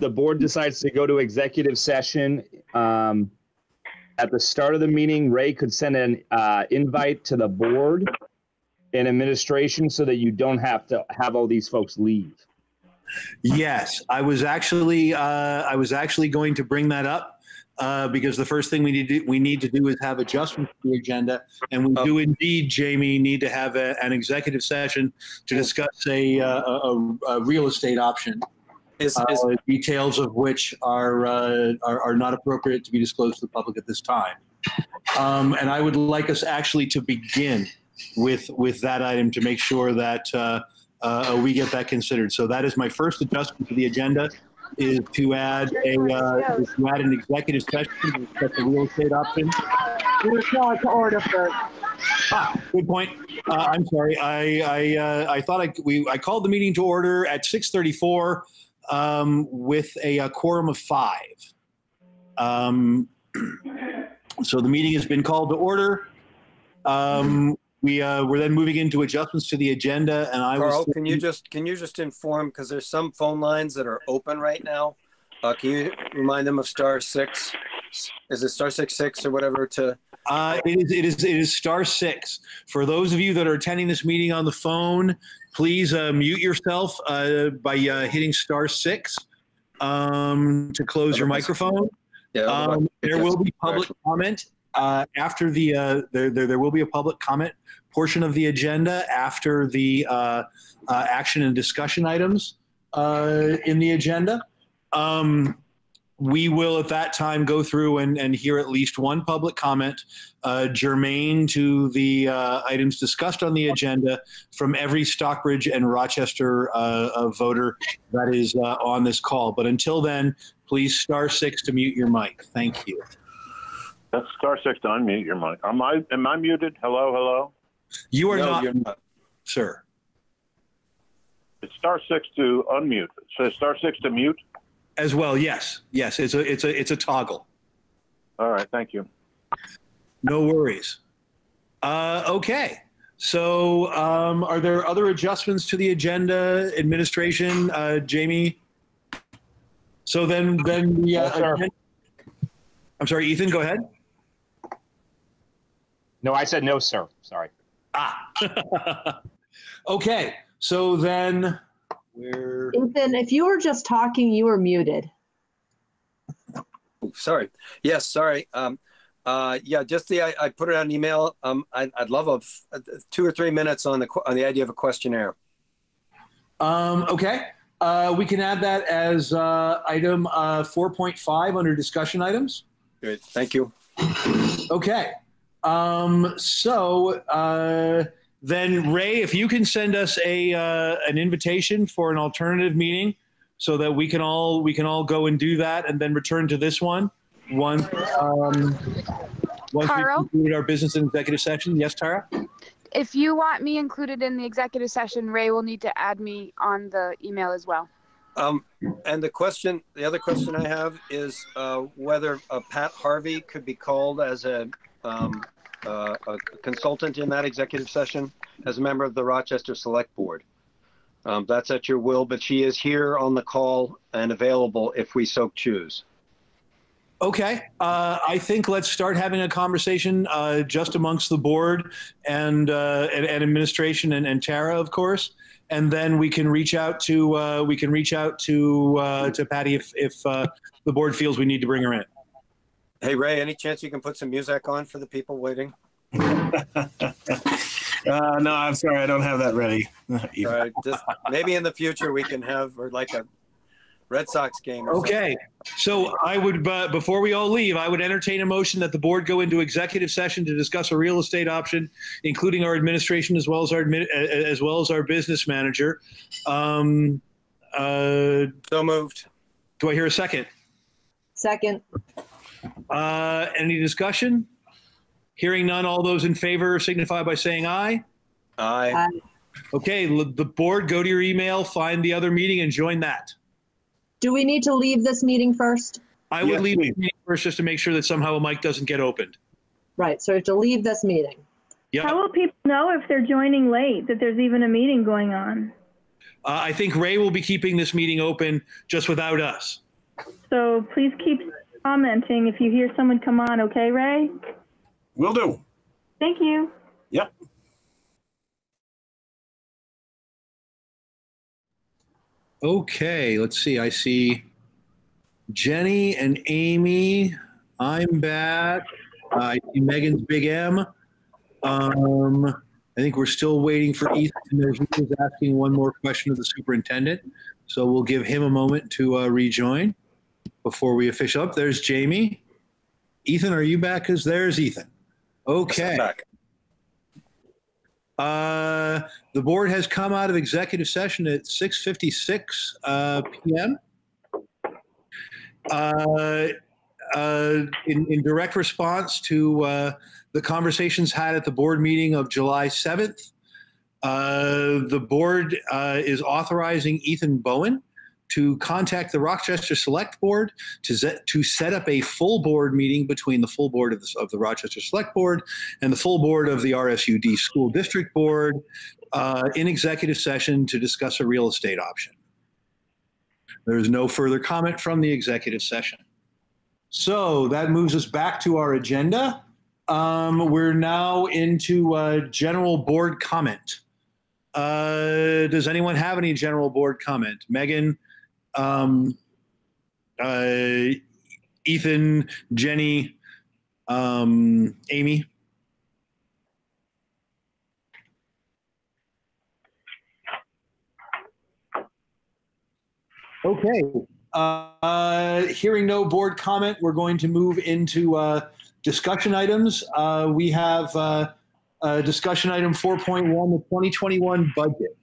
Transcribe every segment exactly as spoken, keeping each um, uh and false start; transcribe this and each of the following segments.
the board decides to go to executive session, um, at the start of the meeting, Ray could send an uh, invite to the board and administration so that you don't have to have all these folks leave. Yes, I was actually uh, I was actually going to bring that up uh, because the first thing we need to do, we need to do is have adjustments to the agenda, and we do indeed, Jamie, need to have a, an executive session to discuss a a, a, a real estate option. Is, is, uh, details of which are, uh, are are not appropriate to be disclosed to the public at this time. Um, and I would like us actually to begin with with that item to make sure that uh, uh, we get that considered. So that is my first adjustment to the agenda, is to add a uh, is to add an executive session to discuss the real estate option. We're called to order first. Ah, good point. Uh, I'm sorry. I I uh, I thought I we I called the meeting to order at six thirty-four. Um, with a, a quorum of five. Um, so the meeting has been called to order. Um, we, uh, we're then moving into adjustments to the agenda, and I Carl, was can you just can you just inform, because there's some phone lines that are open right now. Uh, can you remind them of star six? Is it star six six or whatever to? Uh, it is it is it is star six. For those of you that are attending this meeting on the phone, please uh, mute yourself uh, by uh, hitting star six um, to close your microphone. Yeah, um, there will be public comment uh, after the uh, there, there there will be a public comment portion of the agenda after the uh, uh, action and discussion items uh, in the agenda. Um, we will at that time go through and, and hear at least one public comment uh, germane to the uh, items discussed on the agenda from every Stockbridge and Rochester uh, uh, voter that is uh, on this call. But until then, please star six to mute your mic. Thank you. That's star six to unmute your mic. Am I, am I muted? Hello, hello? You are No, not, you're not, sir. It's star six to unmute. It says star six to mute. As well, yes, yes. It's a it's a it's a toggle. All right, thank you. No worries. Uh, okay. So, um, are there other adjustments to the agenda, administration, uh, Jamie? So then, then the. Uh, Yes, sir. agenda, I'm sorry, Ethan. Go ahead. No, I said no, sir. Sorry. Ah. Okay. So then. Where... Ethan, if you were just talking, you were muted. sorry. Yes, sorry. Um, uh, yeah, just the I, I put it on email. Um, I, I'd love a, a two or three minutes on the on the idea of a questionnaire. Um, okay, uh, we can add that as uh, item uh, four point five under discussion items. Great, thank you. Okay, um, so. Uh, Then Ray, if you can send us a uh, an invitation for an alternative meeting, so that we can all we can all go and do that, and then return to this one once um, once we concluded our business and executive session. Yes, Tara. If you want me included in the executive session, Ray will need to add me on the email as well. Um, and the question, the other question I have is uh, whether uh, Pat Harvey could be called as a um, Uh, a consultant in that executive session as a member of the Rochester Select Board. Um, that's at your will, but she is here on the call and available if we so choose. Okay, uh, I think let's start having a conversation uh, just amongst the board and uh, and, and administration and, and Tara, of course, and then we can reach out to uh, we can reach out to uh, to Patty if if uh, the board feels we need to bring her in. Hey, Ray, any chance you can put some music on for the people waiting? uh, no, I'm sorry. I don't have that ready. All right, just maybe in the future we can have or like a Red Sox game. Or okay. Something. So I would, uh, before we all leave, I would entertain a motion that the board go into executive session to discuss a real estate option, including our administration as well as our admin, as well as our business manager. Um, uh, so moved. Do I hear a second? Second. Uh, any discussion? Hearing none, all those in favor signify by saying aye. Aye. Aye. Okay, the board, go to your email, find the other meeting and join that. Do we need to leave this meeting first? I would Yes, leave please. the meeting first just to make sure that somehow a mic doesn't get opened. Right, so we have to leave this meeting. Yep. How will people know if they're joining late that there's even a meeting going on? Uh, I think Ray will be keeping this meeting open just without us. So please keep commenting if you hear someone come on, okay, Ray? Will do. Thank you. Yep. Okay, let's see. I see Jenny and Amy. I'm back. Uh, I see Megan's Big M. Um, I think we're still waiting for Ethan. There's he was asking one more question of the superintendent, so we'll give him a moment to uh, rejoin before we official up. There's Jamie. Ethan, are you back? Because there's Ethan. Okay. Back. Uh, the board has come out of executive session at six fifty-six uh, p m Uh, uh, in, in direct response to uh, the conversations had at the board meeting of July seventh, uh, the board uh, is authorizing Ethan Bowen to contact the Rochester Select Board to, to set up a full board meeting between the full board of the, of the Rochester Select Board and the full board of the R S U D School District Board uh, in executive session to discuss a real estate option. There is no further comment from the executive session. So that moves us back to our agenda. Um, we're now into uh, general board comment. Uh, does anyone have any general board comment? Megan, um, uh, Ethan, Jenny, um, Amy? Okay. Uh, hearing no board comment, we're going to move into uh, discussion items. Uh, we have uh, uh, discussion item four point one, the twenty twenty-one budget.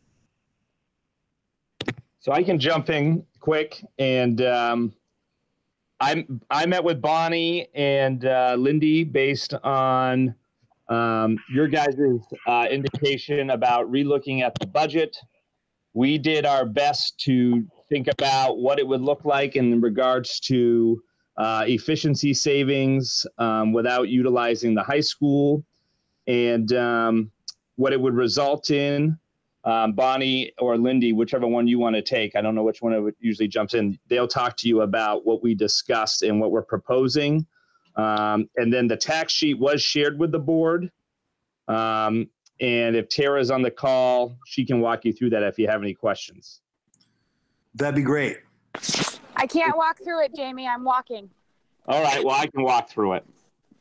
So I can jump in quick, and um, I I met with Bonnie and uh, Lindy based on um, your guys' uh, indication about relooking at the budget. We did our best to think about what it would look like in regards to uh, efficiency savings um, without utilizing the high school, and um, what it would result in. Um, Bonnie or Lindy, whichever one you want to take. I don't know which one it usually jumps in. They'll talk to you about what we discussed and what we're proposing. Um, and then the tax sheet was shared with the board. Um, and if Tara's on the call, she can walk you through that if you have any questions. That'd be great. I can't walk through it, Jamie. I'm walking. All right. Well, I can walk through it.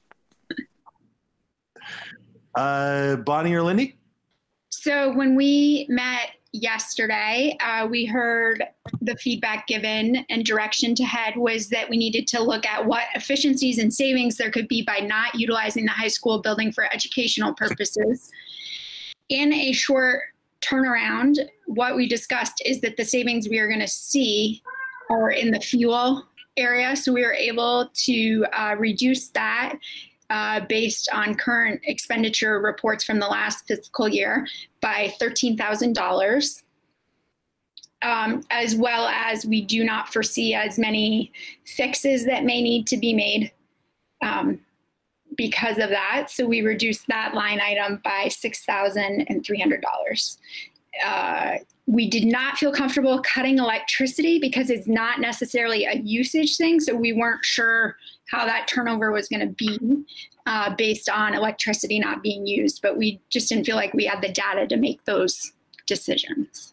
Uh, Bonnie or Lindy? So when we met yesterday, uh, we heard the feedback given and direction to head was that we needed to look at what efficiencies and savings there could be by not utilizing the high school building for educational purposes. In a short turnaround, what we discussed is that the savings we are going to see are in the fuel area. So we were able to uh, reduce that Uh, based on current expenditure reports from the last fiscal year by thirteen thousand dollars, um, as well as we do not foresee as many fixes that may need to be made um, because of that. So we reduced that line item by six thousand three hundred dollars. Uh, we did not feel comfortable cutting electricity because it's not necessarily a usage thing. So we weren't sure how that turnover was going to be uh, based on electricity not being used. But we just didn't feel like we had the data to make those decisions.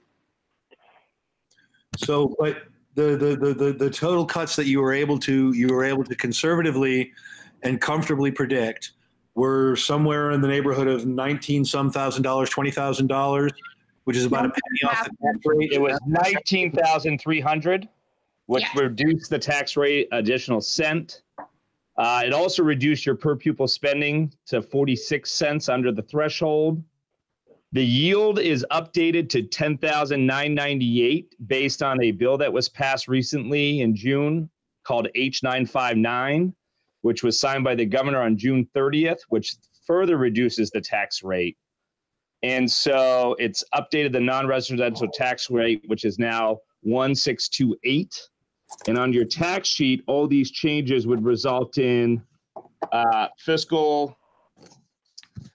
So, but the, the, the, the, the total cuts that you were able to, you were able to conservatively and comfortably predict were somewhere in the neighborhood of nineteen some thousand dollars, twenty thousand dollars, which is about a penny off the tax rate. It was nineteen thousand three hundred, which Yeah. reduced the tax rate additional cent. Uh, it also reduced your per pupil spending to forty-six cents under the threshold. The yield is updated to ten thousand nine hundred ninety-eight based on a bill that was passed recently in June called H nine fifty-nine, which was signed by the governor on June thirtieth, which further reduces the tax rate. And so it's updated the non-residential tax rate, which is now one six two eight. And on your tax sheet, all these changes would result in uh, fiscal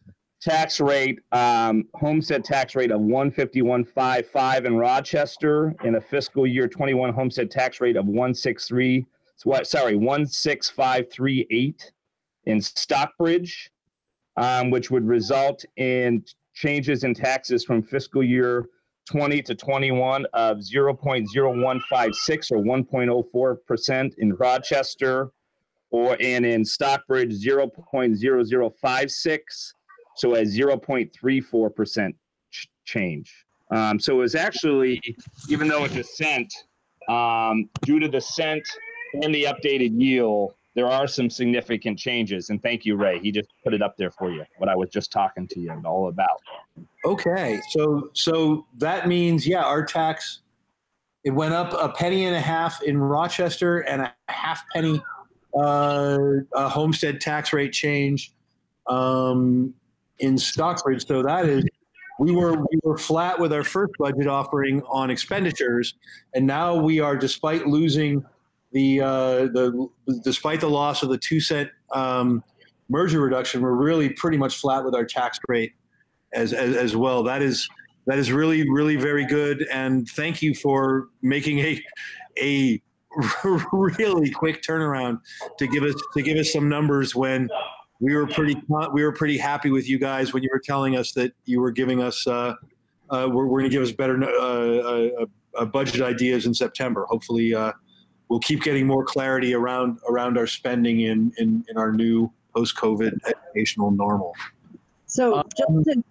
tax rate, um, homestead tax rate of one fifty-one fifty-five in Rochester, and a fiscal year twenty-one homestead tax rate of one sixty-three, what, sorry, one sixty-five thirty-eight in Stockbridge, um, which would result in changes in taxes from fiscal year twenty to twenty-one of zero point zero one five six or one point zero four percent in Rochester, or and in Stockbridge zero point zero zero five six, so a zero point three four percent ch- change. Um, so it was actually, even though it's a cent, um, due to the cent and the updated yield, there are some significant changes. And thank you, Ray. He just put it up there for you, what I was just talking to you all about. Okay, so so that means, yeah, our tax, it went up a penny and a half in Rochester and a half penny uh, a homestead tax rate change um, in Stockbridge. So that is, we were we were flat with our first budget offering on expenditures, and now we are, despite losing the uh, the despite the loss of the two cent um, merger reduction, we're really pretty much flat with our tax rate as, as as well. That is that is really really very good, and thank you for making a a really quick turnaround to give us to give us some numbers when we were pretty we were pretty happy with you guys when you were telling us that you were giving us uh, uh, we're, we're going to give us better uh, uh, uh, budget ideas in September. Hopefully, uh, we'll keep getting more clarity around around our spending in in, in our new post-COVID educational normal. So Um, just to,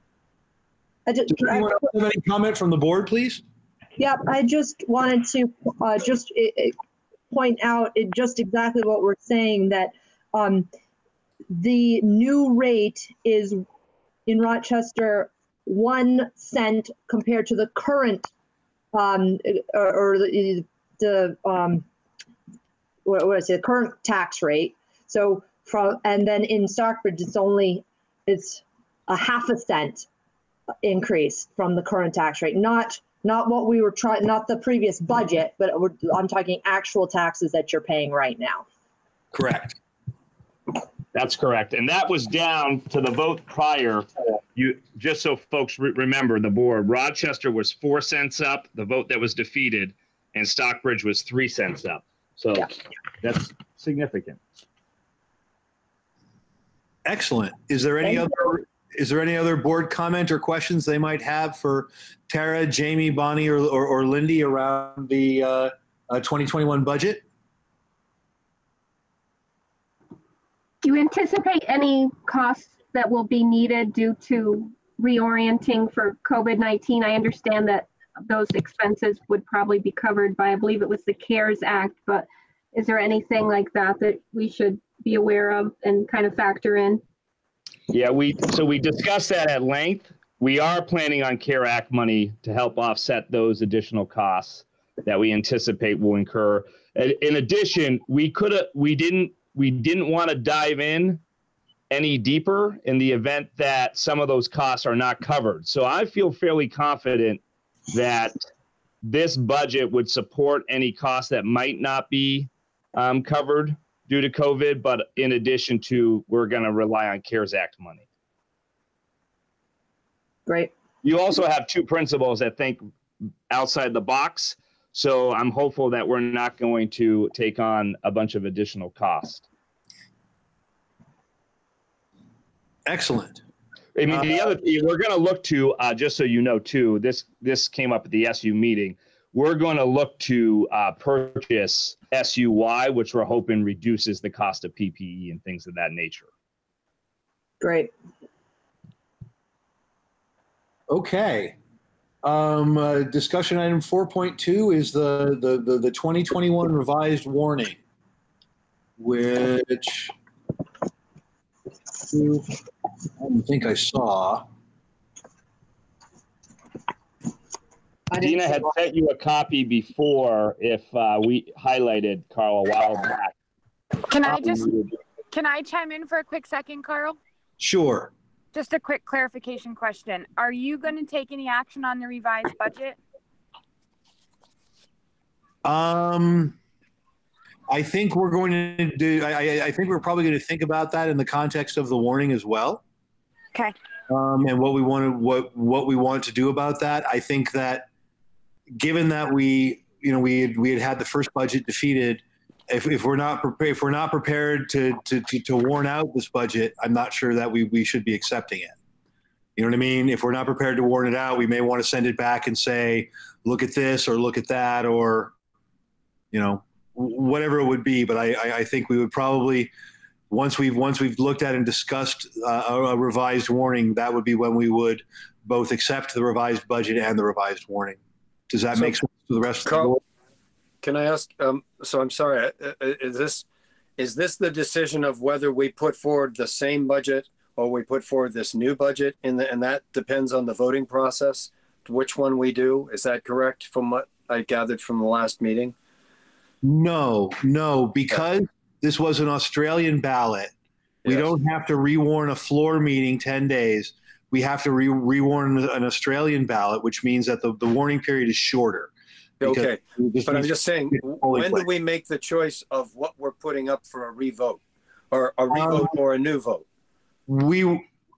I just, Does anyone else have any comment from the board, please? yeah, I just wanted to uh, just it, it point out it, just exactly what we're saying, that um, the new rate is in Rochester one cent compared to the current um, or, or the, the um, what, what is it, current tax rate. So from, and then in Stockbridge, it's only, it's a half a cent increase from the current tax rate, not not what we were trying, not the previous budget, but we're, I'm talking actual taxes that you're paying right now. Correct. That's correct. And that was down to the vote prior. You just so folks re- remember the board, Rochester was four cents up, the vote that was defeated, and Stockbridge was three cents up. So yeah, that's significant. Excellent. Is there any Thank other is there any other board comment or questions they might have for Tara, Jamie, Bonnie, or or, or Lindy around the uh, uh, twenty twenty-one budget? Do you anticipate any costs that will be needed due to reorienting for COVID nineteen? I understand that those expenses would probably be covered by, I believe it was the CARES Act, but is there anything like that that we should be aware of and kind of factor in? Yeah, we so we discussed that at length. We are planning on CARE Act money to help offset those additional costs that we anticipate will incur. In addition, we could have we didn't we didn't want to dive in any deeper in the event that some of those costs are not covered. So I feel fairly confident that this budget would support any costs that might not be um, covered due to COVID, but in addition to, we're going to rely on CARES Act money. Great. You also have two principals that think outside the box. So I'm hopeful that we're not going to take on a bunch of additional costs. Excellent. I mean, the other thing we're going to look to, uh, just so you know, too, this this came up at the S U meeting. We're going to look to uh, purchase S U Y, which we're hoping reduces the cost of P P E and things of that nature. Great. Okay. Um, uh, discussion item four point two is the, the, the, the twenty twenty-one revised warning, which I don't think I saw. Dina had sent you a copy before if uh, we highlighted Carl a while back. Can I just, can I chime in for a quick second, Carl? Sure. Just a quick clarification question. Are you going to take any action on the revised budget? Um, I think we're going to do, I, I think we're probably going to think about that in the context of the warning as well. Okay. Um, and what we wanted, what what we want to do about that. I think that, given that we, you know, we had, we had had the first budget defeated, if, if we're not prepared, if we're not prepared to, to to to warn out this budget, I'm not sure that we we should be accepting it. You know what I mean? If we're not prepared to warn it out, we may want to send it back and say, look at this or look at that, or, you know, whatever it would be. But I, I, I think we would probably, once we've once we've looked at and discussed uh, a, a revised warning, that would be when we would both accept the revised budget and the revised warning. Does that So, make sense to the rest Carl, of the board? Can I ask? Um, so I'm sorry. Is this is this the decision of whether we put forward the same budget or we put forward this new budget, in the, and that depends on the voting process, which one we do? Is that correct from what I gathered from the last meeting? No, no, because this was an Australian ballot. We Yes. don't have to rewarn a floor meeting ten days. We have to re rewarn an Australian ballot, which means that the, the warning period is shorter. Okay, This but I'm needs just saying, to be fully when do fledged. we make the choice of what we're putting up for a revote, or a revote Um, or a new vote? We,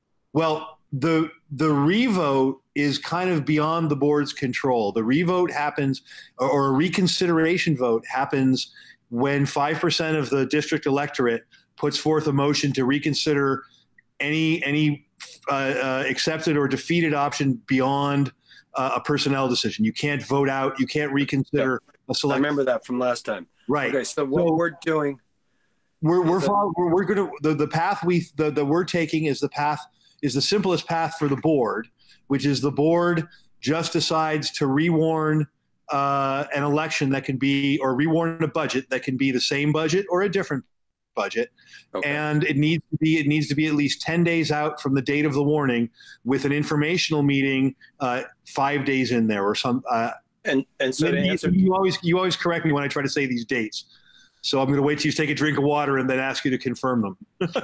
well, the the revote is kind of beyond the board's control. The revote happens, or, or a reconsideration vote happens when five percent of the district electorate puts forth a motion to reconsider any any uh, uh, accepted or defeated option beyond uh, a personnel decision. You can't vote out. You can't reconsider a I select. remember that from last time. Right. Okay, so what So- we're doing, We're we're, Is it- follow, we're, we're going to the, the path we the, the we're taking is the path is the simplest path for the board, which is the board just decides to rewarn uh, an election that can be, or rewarn a budget that can be the same budget or a different budget, okay. and it needs to be it needs to be at least ten days out from the date of the warning, with an informational meeting uh, five days in there or some. Uh, and and so to you, answer, you always you always correct me when I try to say these dates. So I'm going to wait till you take a drink of water and then ask you to confirm them.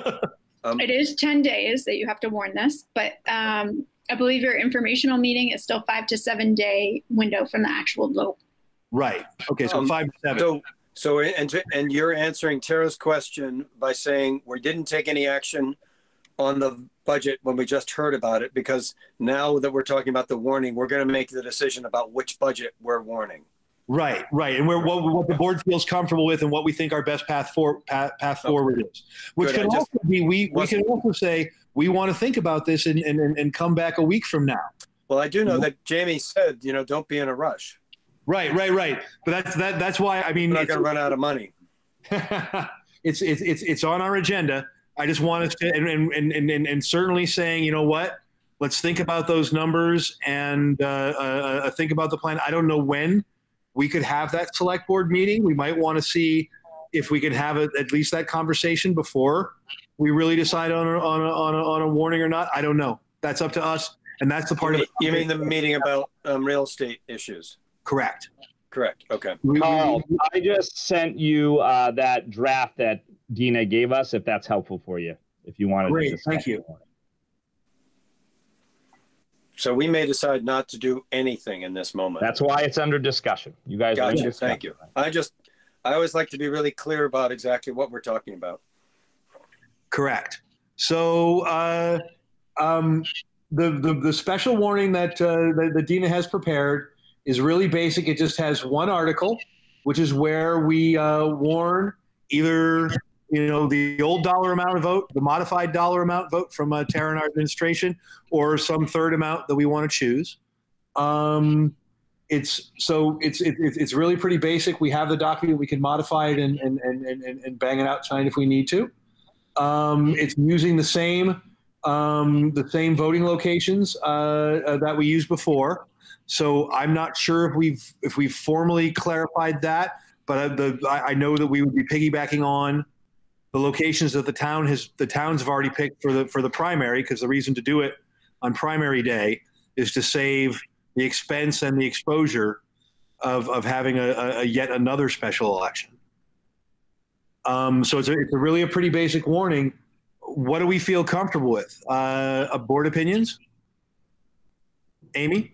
um, It is ten days that you have to warn this, but um, I believe your informational meeting is still five to seven day window from the actual vote. Right. Okay. So Um, five to seven. So, so and to, and you're answering Tara's question by saying we didn't take any action on the budget when we just heard about it, because now that we're talking about the warning, we're going to make the decision about which budget we're warning. Right. Right. And we're, what, what the board feels comfortable with and what we think our best path for path, path forward is, which Good, can I just also be we we can also say we want to think about this and, and and come back a week from now. Well, I do know that Jamie said, you know, don't be in a rush. Right. Right. Right. But that's that. That's why I mean, We're not it's, going to run out of money. it's it's it's it's on our agenda. I just want us to and and and and, and certainly saying, you know what, let's think about those numbers and uh, uh, uh, think about the plan. I don't know when we could have that select board meeting. We might want to see if we can have a, at least that conversation before we really decide on a, on, a, on, a, on a warning or not. I don't know. That's up to us. And that's the part You of mean, you mean the meeting about um, real estate issues? correct. Correct. Okay. We- we- Carl, I just sent you uh, that draft that Dina gave us, if that's helpful for you, if you wanted to Great, discuss thank you. it. So we may decide not to do anything in this moment. That's why it's under discussion. You guys are in Gotcha. discussion. Thank you. I just, I always like to be really clear about exactly what we're talking about. Correct. So uh, um, the, the the special warning that, uh, that that Dina has prepared is really basic. It just has one article, which is where we uh, warn either you know the old dollar amount of vote, the modified dollar amount vote from uh, Tara and our administration, or some third amount that we want to choose. Um, it's so it's it, it's really pretty basic. We have the document. We can modify it and and and and, and bang it out tonight if we need to. Um, it's using the same um, the same voting locations uh, uh, that we used before. So I'm not sure if we've if we've formally clarified that, but uh, the I, I know that we would be piggybacking on the locations that the town has the towns have already picked for the for the primary, because the reason to do it on primary day is to save the expense and the exposure of of having a, a yet another special election. Um, so it's a, it's a really a pretty basic warning. What do we feel comfortable with? Uh, uh, board opinions? Amy?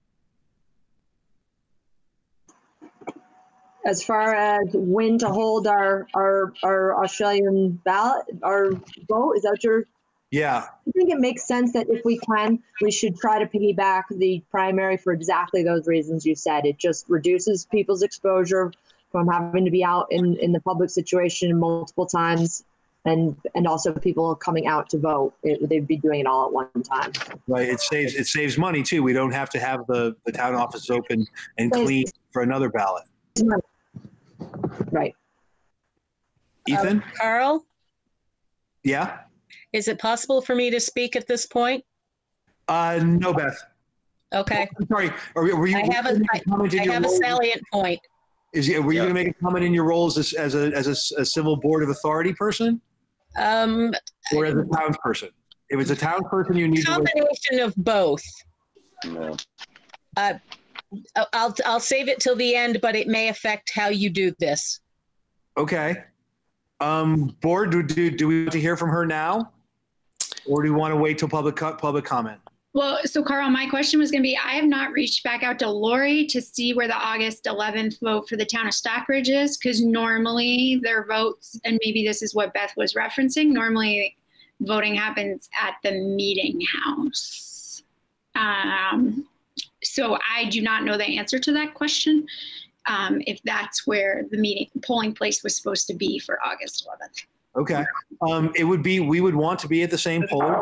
As far as when to hold our, our, our Australian ballot, our vote, is that what you're Yeah. I think it makes sense that if we can, we should try to piggyback the primary for exactly those reasons you said. It just reduces people's exposure from having to be out in, in the public situation multiple times, and and also people coming out to vote. It, they'd be doing it all at one time. Right. It saves it saves money too. We don't have to have the, the town office open and clean for another ballot. Right. Ethan? Um, Carl? Yeah? Is it possible for me to speak at this point? Uh, no, Beth. Okay. I'm sorry. Are, were you? I have a, I, I have a salient point. Is were you yeah. going to make a comment in your roles as, as a as a, a civil board of authority person? Um, or as a townsperson? If it's a townsperson, you need combination to of both. No. Uh, I'll I'll save it till the end, but it may affect how you do this. Okay. Um, board, do, do do we want to hear from her now, or do we want to wait till public public comment? Well, so Carl, my question was going to be, I have not reached back out to Lori to see where the August eleventh vote for the town of Stockbridge is, because normally their votes, and maybe this is what Beth was referencing, normally voting happens at the meeting house. Um, so I do not know the answer to that question, um, if that's where the meeting polling place was supposed to be for August eleventh. Okay. Um, it would be, we would want to be at the same poll.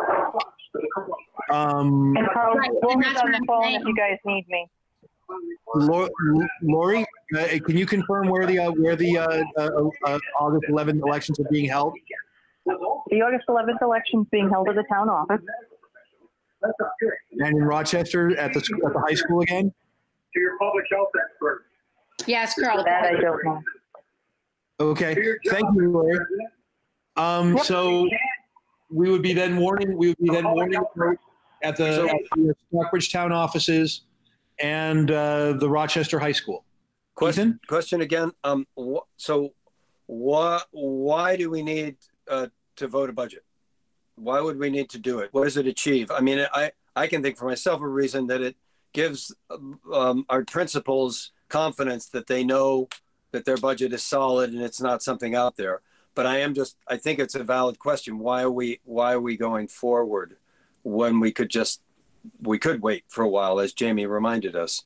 Um, and Carl, right, on and the phone if you guys need me. Lori, uh, can you confirm where the uh, where the uh, uh, uh, August eleventh elections are being held? The August eleventh election is being held at the town office. And in Rochester at the at the high school again? To your public health expert. Yes, Carl. That I don't know. Okay, thank you, Lori. Um, so we would be then warning. We would be then warning at the, at the Stockbridge town offices and uh, the Rochester High School. Question. Ethan? Question again. Um. Wh so, why why do we need uh, to vote a budget? Why would we need to do it? What does it achieve? I mean, I I can think for myself a reason that it gives um, our principals confidence that they know that their budget is solid and it's not something out there. But I am just, I think it's a valid question. Why are we, why are we going forward when we could just, we could wait for a while, as Jamie reminded us?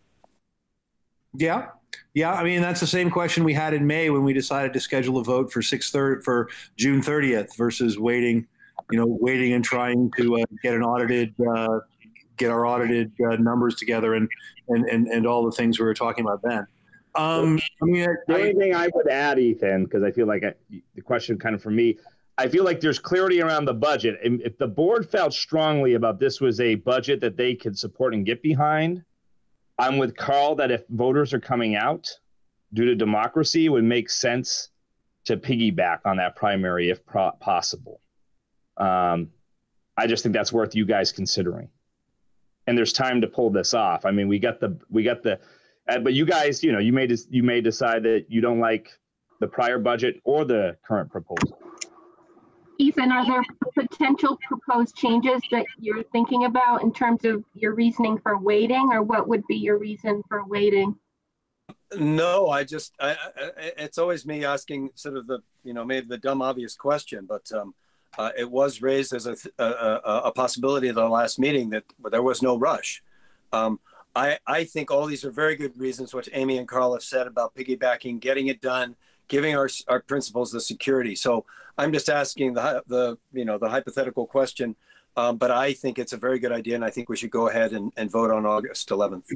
Yeah. Yeah. I mean, that's the same question we had in May when we decided to schedule a vote for six thirty for June thirtieth versus waiting, you know, waiting and trying to uh, get an audited, uh, get our audited uh, numbers together and, and, and, and all the things we were talking about then. Um, I mean, the I, only thing I would add, Ethan, because I feel like I, the question kind of for me, I feel like there's clarity around the budget. And if the board felt strongly about this was a budget that they could support and get behind, I'm with Carl that if voters are coming out due to democracy, it would make sense to piggyback on that primary if pro possible. Um, I just think that's worth you guys considering. And there's time to pull this off. I mean, we got the, we got the, Uh, but you guys, you know, you may you may decide that you don't like the prior budget or the current proposal. Ethan, are there potential proposed changes that you're thinking about in terms of your reasoning for waiting, or what would be your reason for waiting? No, I just, I, I, it's always me asking sort of the, you know, maybe the dumb, obvious question, but um, uh, it was raised as a, a, a possibility at the last meeting that there was no rush. Um, I, I think all these are very good reasons, what Amy and Carl have said about piggybacking, getting it done, giving our, our principals the security. So I'm just asking the, the you know, the hypothetical question, um, but I think it's a very good idea, and I think we should go ahead and, and vote on August eleventh.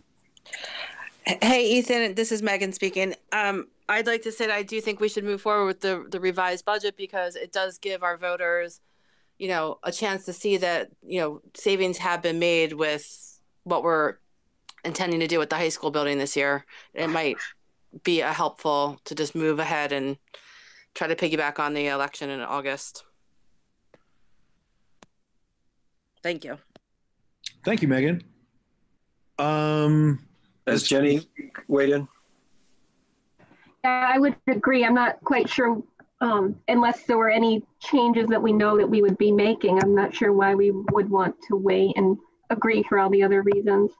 Hey, Ethan, this is Megan speaking. Um, I'd like to say that I do think we should move forward with the, the revised budget because it does give our voters, you know, a chance to see that, you know, savings have been made with what we're intending to do with the high school building this year. It might be a helpful to just move ahead and try to piggyback on the election in August. Thank you. Thank you, Megan. Um, Has Jenny weighed in? I would agree. I'm not quite sure, um, unless there were any changes that we know that we would be making. I'm not sure why we would want to wait and agree for all the other reasons.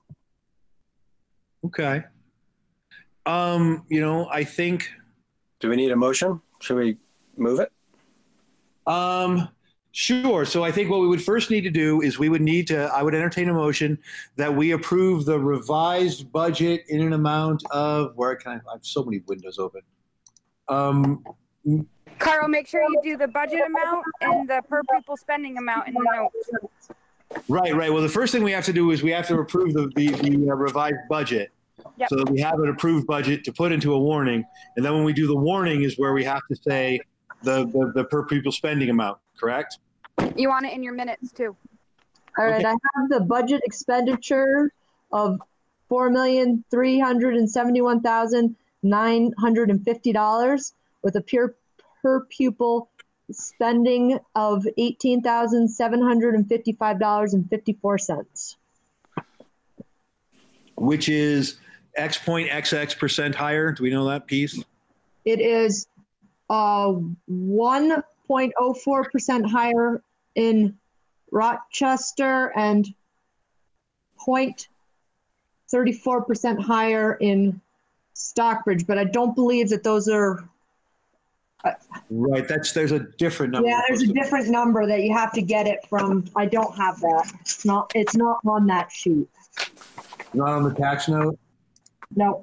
Okay. Um, you know, I think. Do we need a motion? Should we move it? Um, Sure. So I think what we would first need to do is we would need to, I would entertain a motion that we approve the revised budget in an amount of, where can I, I have so many windows open. Um, Carl, make sure you do the budget amount and the per pupil spending amount in the notes. Right, right. Well, the first thing we have to do is we have to approve the, the, the uh, revised budget. Yep. So that we have an approved budget to put into a warning. And then when we do the warning is where we have to say the, the, the per pupil spending amount, correct? You want it in your minutes too. All right, I have the budget expenditure of four million three hundred seventy-one thousand nine hundred fifty dollars with a pure per pupil spending of eighteen thousand seven hundred fifty-five dollars and fifty-four cents. Which is X point X X percent higher. Do we know that piece? It is uh, one point zero four percent higher in Rochester and zero point three four percent higher in Stockbridge, but I don't believe that those are. Uh, right, that's there's a different number. Yeah, there's a different number that you have to get it from. I don't have that. It's not. It's not on that sheet. Not on the tax note. No.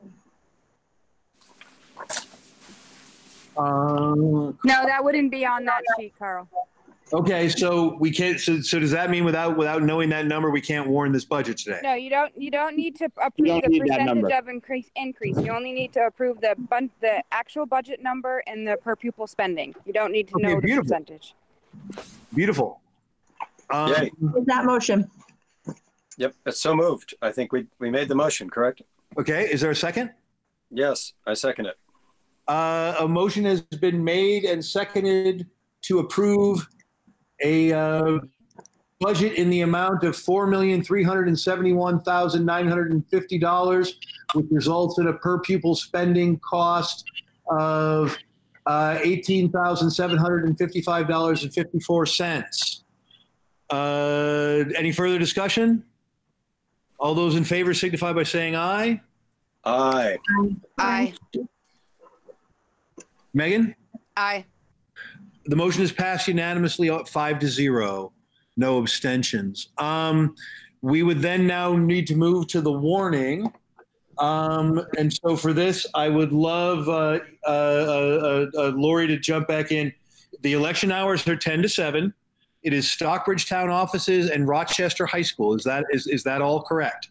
Um, No, that wouldn't be on that sheet, Carl. okay, so we can't. So, so does that mean without without knowing that number, we can't warn this budget today? No, you don't. You don't need to approve don't the need that percentage number. of increase. Increase. You only need to approve the bun- the actual budget number and the per pupil spending. You don't need to Okay, know the beautiful. percentage. Beautiful. Um, Yay. Is that motion? Yep, it's so moved. I think we, we made the motion, correct? Okay, is there a second? Yes, I second it. Uh, a motion has been made and seconded to approve a uh, budget in the amount of four million three hundred seventy-one thousand nine hundred fifty dollars, which results in a per pupil spending cost of uh, eighteen thousand seven hundred fifty-five dollars and fifty-four cents. Uh, any further discussion? All those in favor signify by saying aye. Aye. Aye. Megan? Aye. The motion is passed unanimously, five to zero, no abstentions. Um, we would then now need to move to the warning. Um, and so for this, I would love uh, uh, uh, uh, Lori to jump back in. The election hours are ten to seven. It is Stockbridge Town offices and Rochester High School. Is that is is that all correct?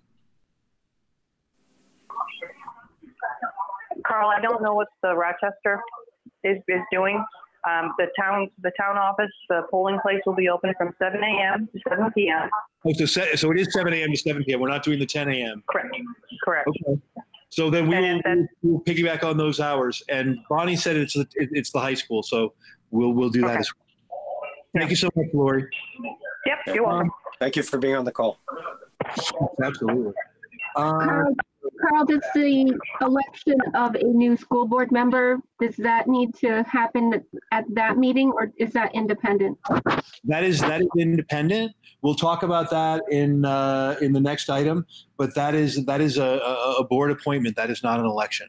Carl, I don't know what the Rochester is, is doing. Um, the town, the town office, the polling place will be open from seven a m to seven p m Oh, so, se- so it is seven a m to seven p m We're not doing the ten a m Correct. Correct. Okay. So then we will we'll, we'll piggyback on those hours. And Bonnie said it's the, it, it's the high school, so we'll we'll do that Okay. as well. Thank you so much, Lori. Yep, you're welcome. Thank you for being on the call. Absolutely. Uh, Carl, Carl, does the election of a new school board member, does that need to happen at that meeting, or is that independent? That is that is independent. We'll talk about that in uh, in the next item, but that is that is a, a, a board appointment. That is not an election.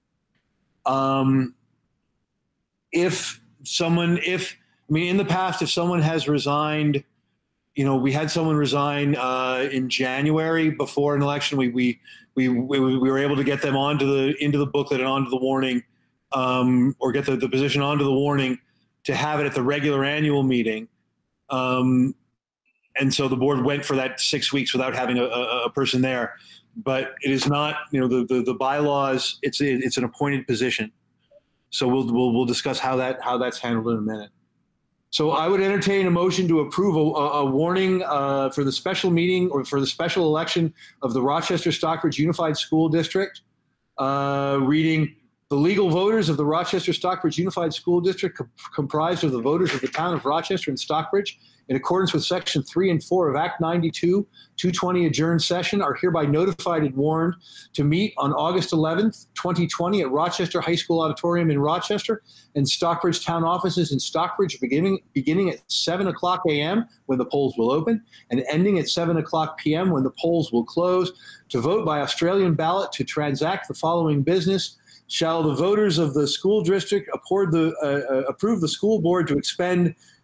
Um, if someone, if I mean, in the past, if someone has resigned, you know, we had someone resign uh, in January before an election. We we we we, we were able to get them onto the into the booklet and onto the warning, um, or get the, the position onto the warning to have it at the regular annual meeting. Um, and so the board went for that six weeks without having a, a, a person there. But it is not, you know, the the, the bylaws. It's it's an appointed position. So we'll we'll we'll discuss how that how that's handled in a minute. So I would entertain a motion to approve a, a warning uh, for the special meeting or for the special election of the Rochester-Stockbridge Unified School District, uh, reading the legal voters of the Rochester-Stockbridge Unified School District com- comprised of the voters of the town of Rochester and Stockbridge in accordance with section three and four of Act ninety-two, two twenty adjourned session are hereby notified and warned to meet on August eleventh, twenty twenty at Rochester High School Auditorium in Rochester and Stockbridge Town offices in Stockbridge beginning, beginning at seven o'clock a m when the polls will open and ending at seven o'clock p m when the polls will close to vote by Australian ballot to transact the following business. Shall the voters of the school district approve the, uh, approve the school board to expend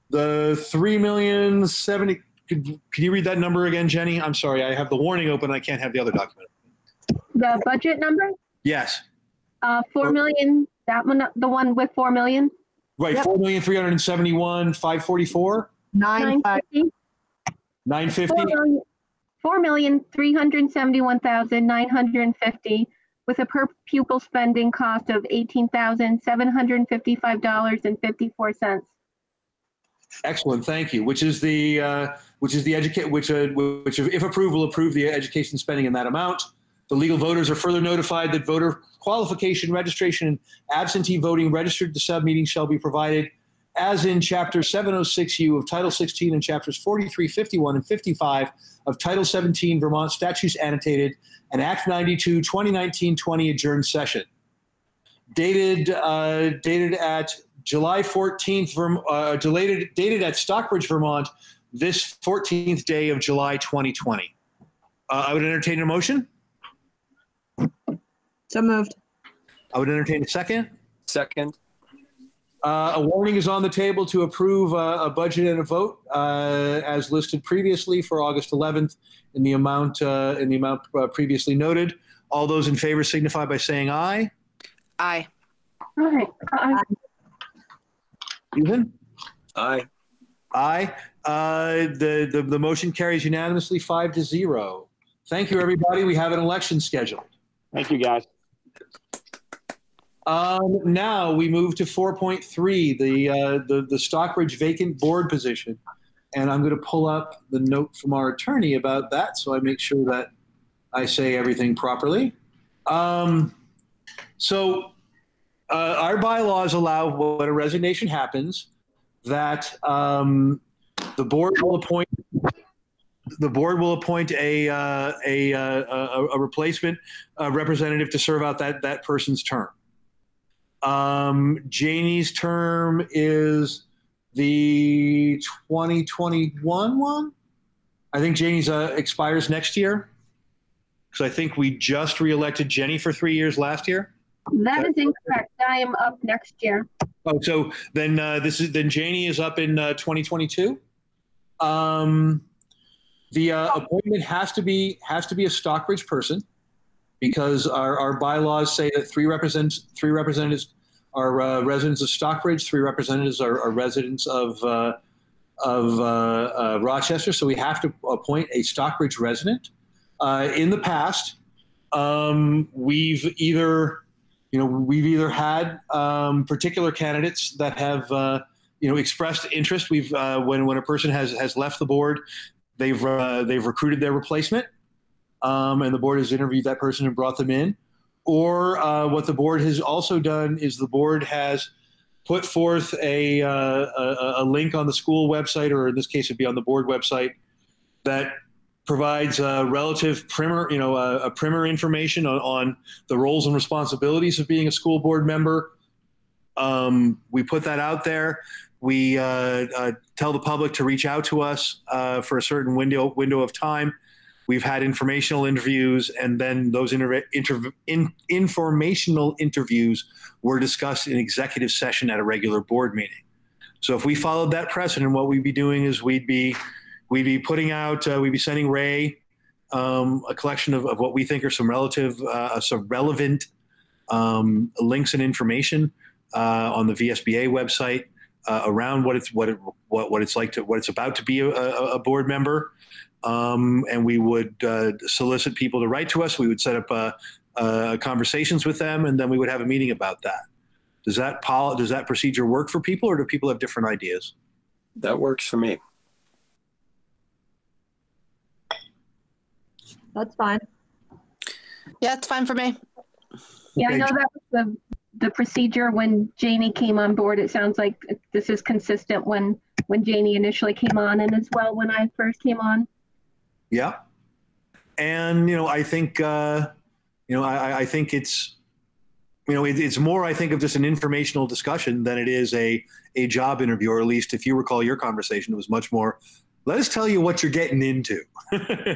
The three million seventy. Could, can you read that number again, Jenny? I'm sorry, I have the warning open. I can't have the other document. The budget number? Yes. Uh, four million. That one, the one with four million. Right. Yep. Four million three hundred seventy-one five forty-four. Nine fifty. Nine fifty. Four million three hundred seventy-one thousand nine hundred fifty, with a per pupil spending cost of eighteen thousand seven hundred fifty-five dollars and fifty-four cents. Excellent, thank you. Which is the uh, which is the educate which uh, which if approved will approve the education spending in that amount. The legal voters are further notified that voter qualification, registration, and absentee voting registered to sub-meetings shall be provided as in Chapter seven oh six U of Title sixteen and Chapters forty-three, fifty-one, and fifty-five of Title seventeen Vermont Statutes Annotated and Act ninety-two, twenty nineteen twenty adjourned session. Dated uh, dated at July fourteenth, uh, dated, dated at Stockbridge, Vermont, this fourteenth day of July twenty twenty. Uh, I would entertain a motion. So moved. I would entertain a second. Second. Uh, a warning is on the table to approve uh, a budget and a vote uh, as listed previously for August eleventh in the amount uh, in the amount uh, previously noted. All those in favor signify by saying aye. Aye. All right. Aye. Ethan? Aye. Aye. Uh, the, the, the motion carries unanimously five to zero. Thank you, everybody. We have an election scheduled. Thank you, guys. Um, now we move to four point three, the, uh, the, the Stockbridge vacant board position. And I'm going to pull up the note from our attorney about that so I make sure that I say everything properly. Um, so uh, our bylaws allow when a resignation happens that um, the board will appoint the board will appoint a uh, a, uh, a a replacement uh, representative to serve out that that person's term. Um, Janie's term is the twenty twenty-one one. I think Janie's uh, expires next year. So I think we just reelected Jenny for three years last year. That is incorrect. I am up next year. Oh, so then uh, this is then Janie is up in uh, twenty twenty-two. Um, the uh, appointment has to be has to be a Stockbridge person because our, our bylaws say that three represents three representatives are uh, residents of Stockbridge, three representatives are, are residents of uh, of uh, uh, Rochester. So we have to appoint a Stockbridge resident. Uh, in the past, um, we've either you know we've either had um, particular candidates that have uh, you know expressed interest. We've uh, when when a person has has left the board, they've uh, they've recruited their replacement, um, and the board has interviewed that person and brought them in. Or uh, what the board has also done is the board has put forth a, uh, a, a link on the school website, or in this case, it'd be on the board website, that provides uh, relative primer, you know, uh, a primer information on, on the roles and responsibilities of being a school board member. Um, we put that out there. We uh, uh, tell the public to reach out to us uh, for a certain window window of time. We've had informational interviews, and then those inter inter in informational interviews were discussed in executive session at a regular board meeting. So if we followed that precedent, what we'd be doing is we'd be we'd be putting out, uh, we'd be sending Ray um, a collection of, of what we think are some relative, uh, some relevant um, links and information uh, on the V S B A website uh, around what it's what it what what it's like to what it's about to be a, a, a board member. Um, and we would uh, solicit people to write to us. We would set up uh, uh, conversations with them, and then we would have a meeting about that. Does that pol does that procedure work for people, or do people have different ideas? That works for me. That's fine. Yeah, it's fine for me. Yeah, Okay. I know that was the, the procedure when Janie came on board. It sounds like this is consistent when, when Janie initially came on, and as well when I first came on. Yeah. And, you know, I think, uh, you know, I, I think it's, you know, it, it's more, I think, of just an informational discussion than it is a, a job interview, or at least if you recall your conversation, it was much more, let us tell you what you're getting into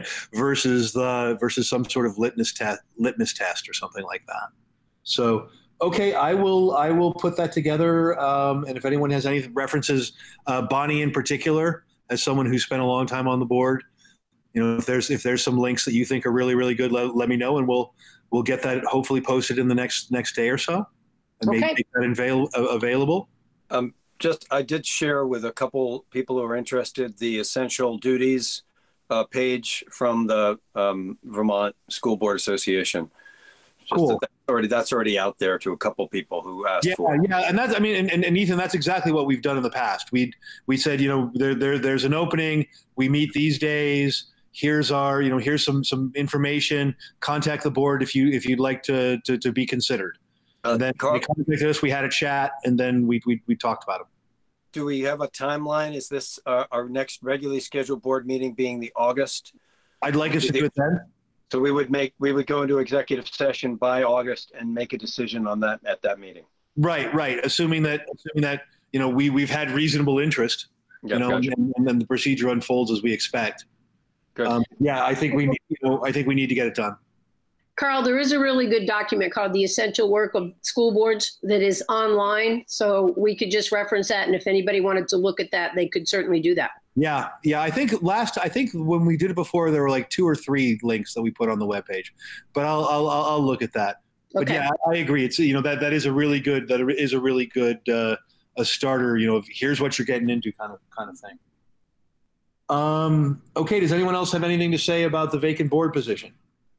versus the, versus some sort of litmus test, litmus test or something like that. So Okay, I will. I will put that together. Um, and if anyone has any references, uh, Bonnie in particular, as someone who spent a long time on the board, you know, if there's if there's some links that you think are really really good, let, let me know, and we'll we'll get that hopefully posted in the next next day or so, and Okay. maybe make that avail- available. Um, just I did share with a couple people who are interested the essential duties uh, page from the um, Vermont School Board Association. Just Cool. that that's already that's already out there to a couple people who asked Yeah, for it. yeah, and that's I mean, and, and Ethan, that's exactly what we've done in the past. We we said, you know, there there there's an opening. We meet these days. Here's our, you know, here's some some information. Contact the board if you if you'd like to to, to be considered. Uh, and then Carl, we contacted us. We had a chat, and then we we we talked about it. do we have a timeline? Is this uh, our next regularly scheduled board meeting being the August? I'd like us to do it then. So we would make we would go into executive session by August and make a decision on that at that meeting. Right, right. Assuming that assuming that you know we we've had reasonable interest, Yep, you know, gotcha. and, and then the procedure unfolds as we expect. Good. Um, yeah, I think we need, you know I think we need to get it done. Carl, there is a really good document called The Essential Work of School Boards that is online. So we could just reference that. And if anybody wanted to look at that, they could certainly do that. Yeah, yeah. I think last, I think when we did it before, there were like two or three links that we put on the webpage. But I'll, I'll, I'll I'll look at that. But Okay. yeah, I, I agree. It's you know that that is a really good that is a really good uh, a starter. You know, of here's what you're getting into, kind of kind of thing. Um. Okay. Does anyone else have anything to say about the vacant board position?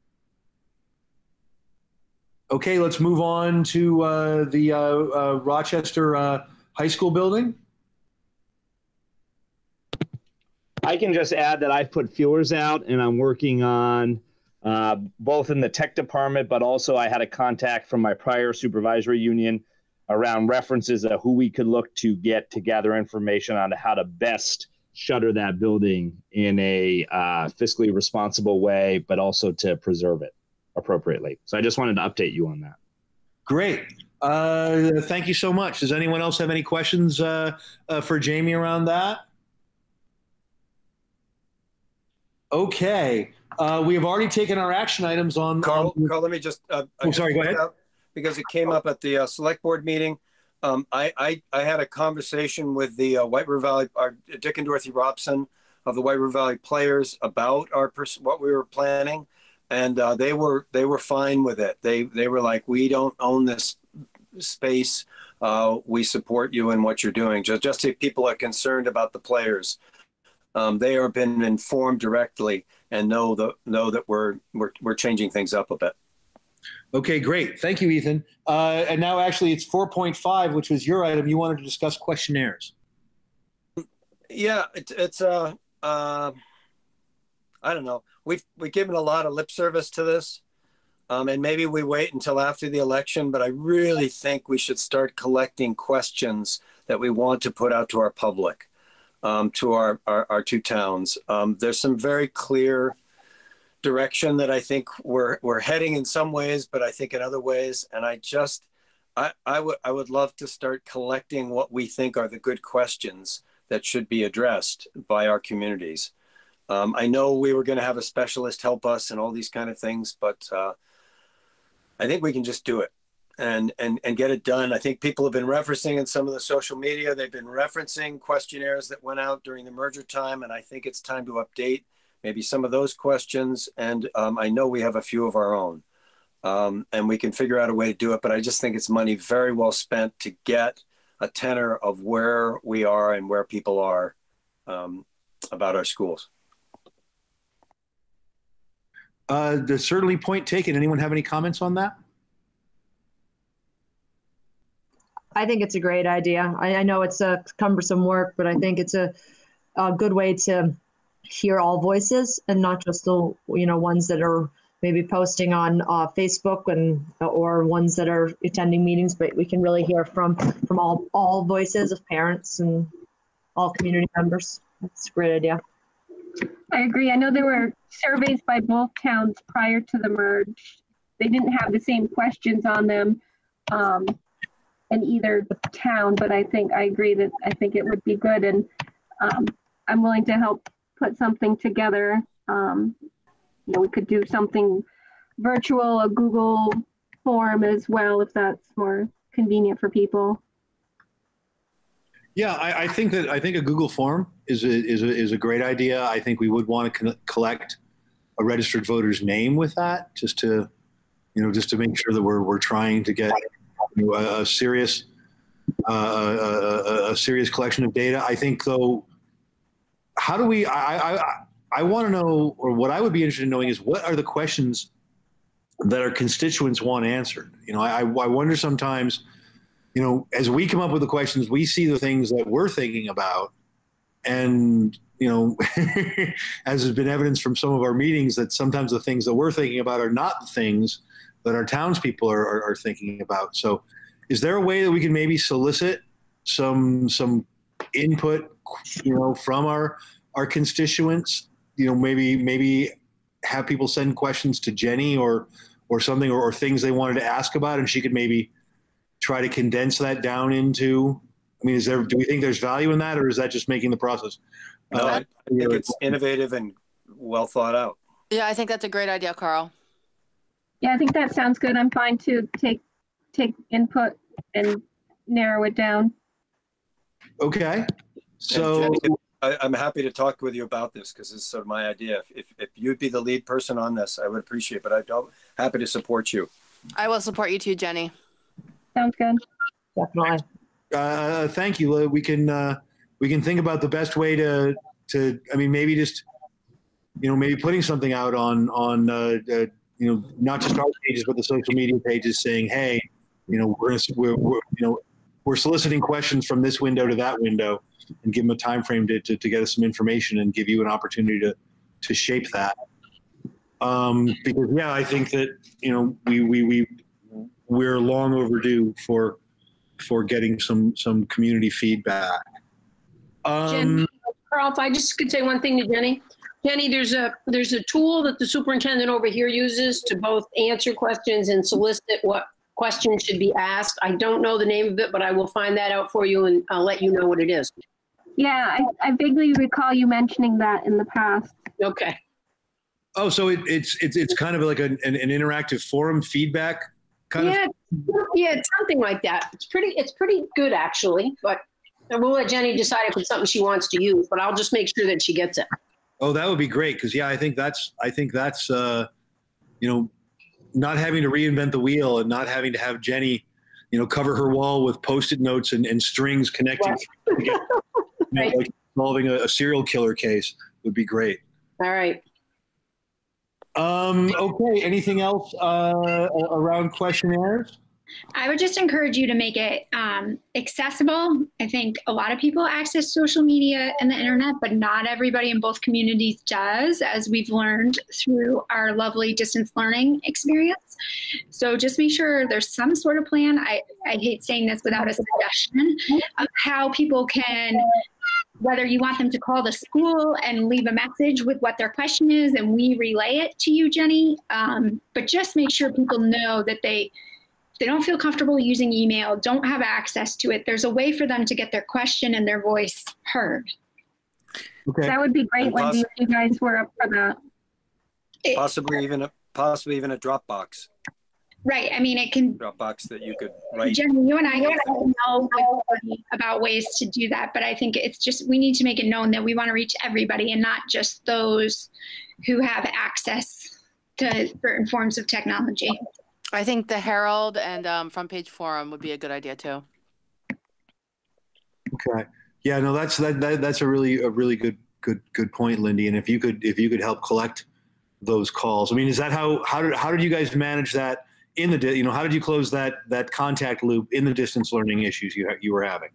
Okay, let's move on to uh, the uh, uh, Rochester uh, High School building. I can just add that I've put feelers out and I'm working on uh, both in the tech department, but also I had a contact from my prior supervisory union around references of who we could look to get to gather information on how to best shutter that building in a uh, fiscally responsible way, but also to preserve it appropriately. So I just wanted to update you on that. Great. Uh, thank you so much. Does anyone else have any questions uh, uh, for Jamie around that? Okay. Uh, we have already taken our action items on. Carl, on Carl, let me just. Uh, oh, sorry. Go ahead. out, because it came up at the uh, select board meeting. Um, I, I I had a conversation with the uh, White River Valley, our Dick and Dorothy Robson of the White River Valley Players about our pers- what we were planning. And uh, they were they were fine with it. They they were like, we don't own this space. Uh, we support you in what you're doing. Just just if people are concerned about the players, um, they have been informed directly and know the know that we're we're we're changing things up a bit. Okay, great. Thank you, Ethan. Uh, and now actually it's four point five, which was your item. You wanted to discuss questionnaires. Yeah, it, it's uh, uh, I don't know. We've we've given a lot of lip service to this, um, and maybe we wait until after the election. But I really think we should start collecting questions that we want to put out to our public, um, to our, our our two towns. Um, there's some very clear direction that I think we're we're heading in some ways, but I think in other ways. And I just I I would I would love to start collecting what we think are the good questions that should be addressed by our communities. Um, I know we were going to have a specialist help us and all these kind of things, but uh, I think we can just do it and, and, and get it done. I think people have been referencing in some of the social media, they've been referencing questionnaires that went out during the merger time. And I think it's time to update maybe some of those questions. And um, I know we have a few of our own um, and we can figure out a way to do it. But I just think it's money very well spent to get a tenor of where we are and where people are um, about our schools. Uh, there's certainly point taken. Anyone have any comments on that? I think it's a great idea. I, I know it's a cumbersome work, but I think it's a, a good way to hear all voices and not just the you know ones that are maybe posting on uh, Facebook and or ones that are attending meetings, but we can really hear from from all all voices of parents and all community members. That's a great idea. I agree. I know there were surveys by both towns prior to the merge. They didn't have the same questions on them um, in either town, but I think I agree that I think it would be good, and um, I'm willing to help put something together. Um, you know, we could do something virtual, a Google form as well, if that's more convenient for people. Yeah, I, I think that I think a Google form is a, is a, is a great idea. I think we would want to con- collect a registered voter's name with that, just to, you know, just to make sure that we're we're trying to get, you know, a, a serious uh, a, a, a serious collection of data. I think though, how do we? I I I want to know, or what I would be interested in knowing is what are the questions that our constituents want answered. You know, I I wonder sometimes, you know, as we come up with the questions, we see the things that we're thinking about. And, you know, as has been evidenced from some of our meetings, that sometimes the things that we're thinking about are not the things that our townspeople are, are, are thinking about. So is there a way that we can maybe solicit some some input, you know, from our our constituents? You know, maybe maybe have people send questions to Jenny or or something, or, or things they wanted to ask about, and she could maybe try to condense that down into, I mean, is there, do we think there's value in that, or is that just making the process? No, uh, I, I think it's innovative and well thought out. Yeah, I think that's a great idea, Carl. Yeah, I think that sounds good. I'm fine to take take input and narrow it down. Okay. So And Jenny, I, I'm happy to talk with you about this because this is sort of my idea. If, if, if you'd be the lead person on this, I would appreciate it, but I'm happy to support you. I will support you too, Jenny. Sounds good. Definitely. Uh, thank you. We can uh, we can think about the best way to to. I mean, maybe just, you know, maybe putting something out on on uh, uh, you know, not just our pages but the social media pages, saying, hey, you know, we're, we're, we're you know we're soliciting questions from this window to that window, and give them a time frame to, to to get us some information and give you an opportunity to to shape that. Um, because yeah, I think that, you know, we we we we're long overdue for. for getting some some community feedback. Um, Jenny, Carl, if I just could say one thing to Jenny. Jenny, there's a there's a tool that the superintendent over here uses to both answer questions and solicit what questions should be asked. I don't know the name of it, but I will find that out for you and I'll let you know what it is. Yeah, I, I vaguely recall you mentioning that in the past. Okay. Oh, so it, it's it's it's kind of like an, an, an interactive forum feedback kind yeah, of. yeah, it's something like that. It's pretty it's pretty good actually, but we'll let Jenny decide if it's something she wants to use. But I'll just make sure that she gets it. Oh, that would be great, because yeah, I think that's I think that's uh, you know, not having to reinvent the wheel and not having to have Jenny, you know, cover her wall with Post-it notes and, and strings connecting, right. to get, you know, Right. like solving a, a serial killer case would be great. All right. Um, okay. Anything else uh, around questionnaires? I would just encourage you to make it um, accessible. I think a lot of people access social media and the internet, but not everybody in both communities does, as we've learned through our lovely distance learning experience. So just make sure there's some sort of plan. I, I hate saying this without a suggestion of how people can, whether you want them to call the school and leave a message with what their question is and we relay it to you, Jenny. Um, but just make sure people know that they they don't feel comfortable using email, don't have access to it. There's a way for them to get their question and their voice heard. Okay. That would be great, And Wendy, poss- if you guys were up for that. It- Possibly even a possibly even a Dropbox. right. I mean, it can, Dropbox that you could write. Jenny, you and I can know about ways to do that, but I think it's just, we need to make it known that we want to reach everybody and not just those who have access to certain forms of technology. I think the Herald and um, Front Page Forum would be a good idea too. Okay. Yeah, no, that's that, that that's a really a really good good good point, Lindy. And if you could if you could help collect those calls, I mean, is that how how did how did you guys manage that in the di- you know how did you close that that contact loop in the distance learning issues you you were having?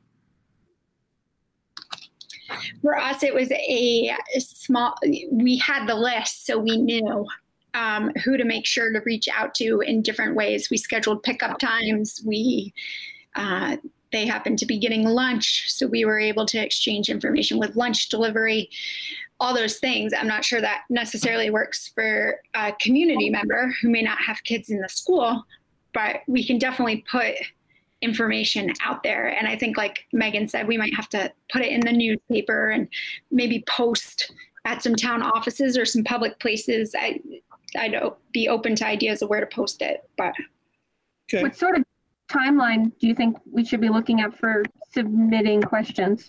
For us, it was a small, we had the list, so we knew um, who to make sure to reach out to in different ways. We scheduled pickup times. We, uh, they happened to be getting lunch, so we were able to exchange information with lunch delivery, all those things. I'm not sure that necessarily works for a community member who may not have kids in the school, but we can definitely put information out there. And I think, like Megan said, we might have to put it in the newspaper and maybe post at some town offices or some public places. I, I'd be open to ideas of where to post it, but Okay. What sort of timeline do you think we should be looking at for submitting questions?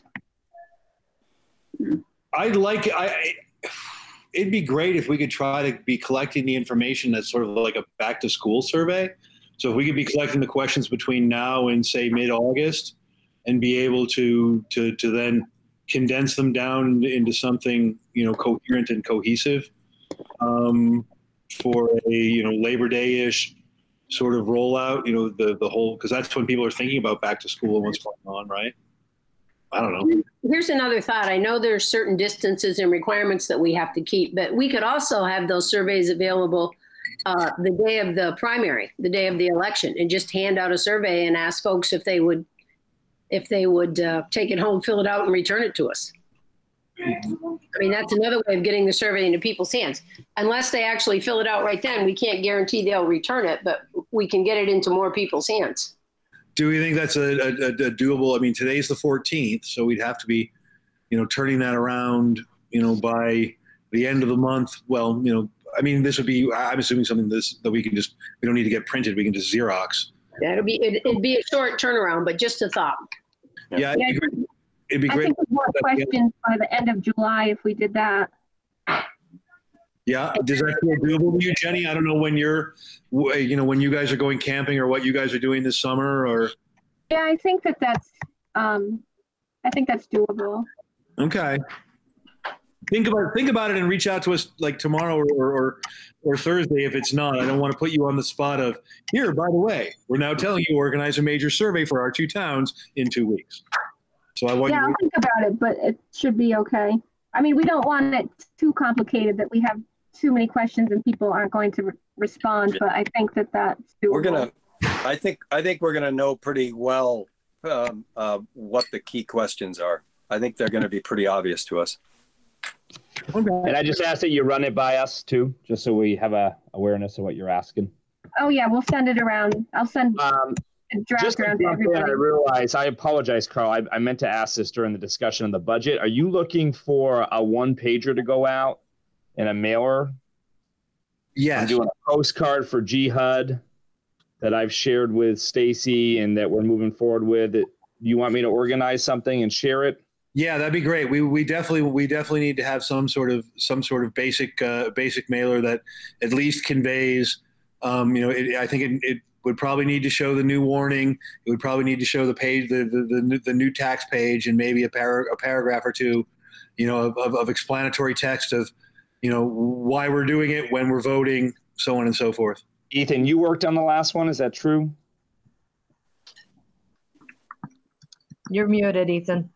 I'd like, I, it'd be great if we could try to be collecting the information that's sort of like a back to school survey. So if we could be collecting the questions between now and say mid-August and be able to, to, to then condense them down into something, you know, coherent and cohesive um, for a, you know, Labor Day-ish sort of rollout, you know, the, the whole, because that's when people are thinking about back to school and what's going on, right? I don't know. Here's another thought. I know there's certain distances and requirements that we have to keep, but we could also have those surveys available uh, the day of the primary, the day of the election, and just hand out a survey and ask folks if they would, if they would uh, take it home, fill it out, and return it to us. I mean, that's another way of getting the survey into people's hands. Unless they actually fill it out right then, we can't guarantee they'll return it, but we can get it into more people's hands. Do we think that's a, a, a doable? I mean, today's the fourteenth, so we'd have to be, you know, turning that around, you know, by the end of the month. Well, you know, I mean, this would be, I'm assuming something this, that we can just, we don't need to get printed. We can just Xerox. Yeah, it'd be, it, it'd be a short turnaround, but just a thought. Yeah, Yeah, it'd be, it'd be I great. think with more questions by the end of July if we did that. Yeah, does that feel doable to you, Jenny? I don't know when you're, you know, when you guys are going camping or what you guys are doing this summer, or. Yeah, I think that that's, um, I think that's doable. Okay. Think about think about it and reach out to us like tomorrow or, or or Thursday if it's not. I don't want to put you on the spot of, here, by the way, we're now telling you organize a major survey for our two towns in two weeks. So I want Yeah, you I'll think about it, but it should be okay. I mean, we don't want it too complicated that we have too many questions and people aren't going to re respond, but I think that that's doable. We're gonna, I think, I think we're gonna know pretty well um, uh, what the key questions are. I think they're gonna be pretty obvious to us. Okay. And I just ask that you run it by us too, just so we have a awareness of what you're asking. Oh yeah, we'll send it around. I'll send Um, a draft just to around to jump in, everybody. I realize, I apologize, Carl. I, I meant to ask this during the discussion of the budget. Are you looking for a one pager to go out in a mailer? Yes. I'm doing a postcard for G H U D that I've shared with Stacy and that we're moving forward with. It, you want me to organize something and share it? Yeah, that'd be great. We we definitely we definitely need to have some sort of some sort of basic uh, basic mailer that at least conveys. Um, you know, it, I think it, it would probably need to show the new warning. It would probably need to show the page, the the the, new, the new tax page, and maybe a, par a paragraph or two, you know, of, of, of explanatory text of, you know, why we're doing it, when we're voting, so on and so forth. Ethan, you worked on the last one. Is that true? You're muted, Ethan.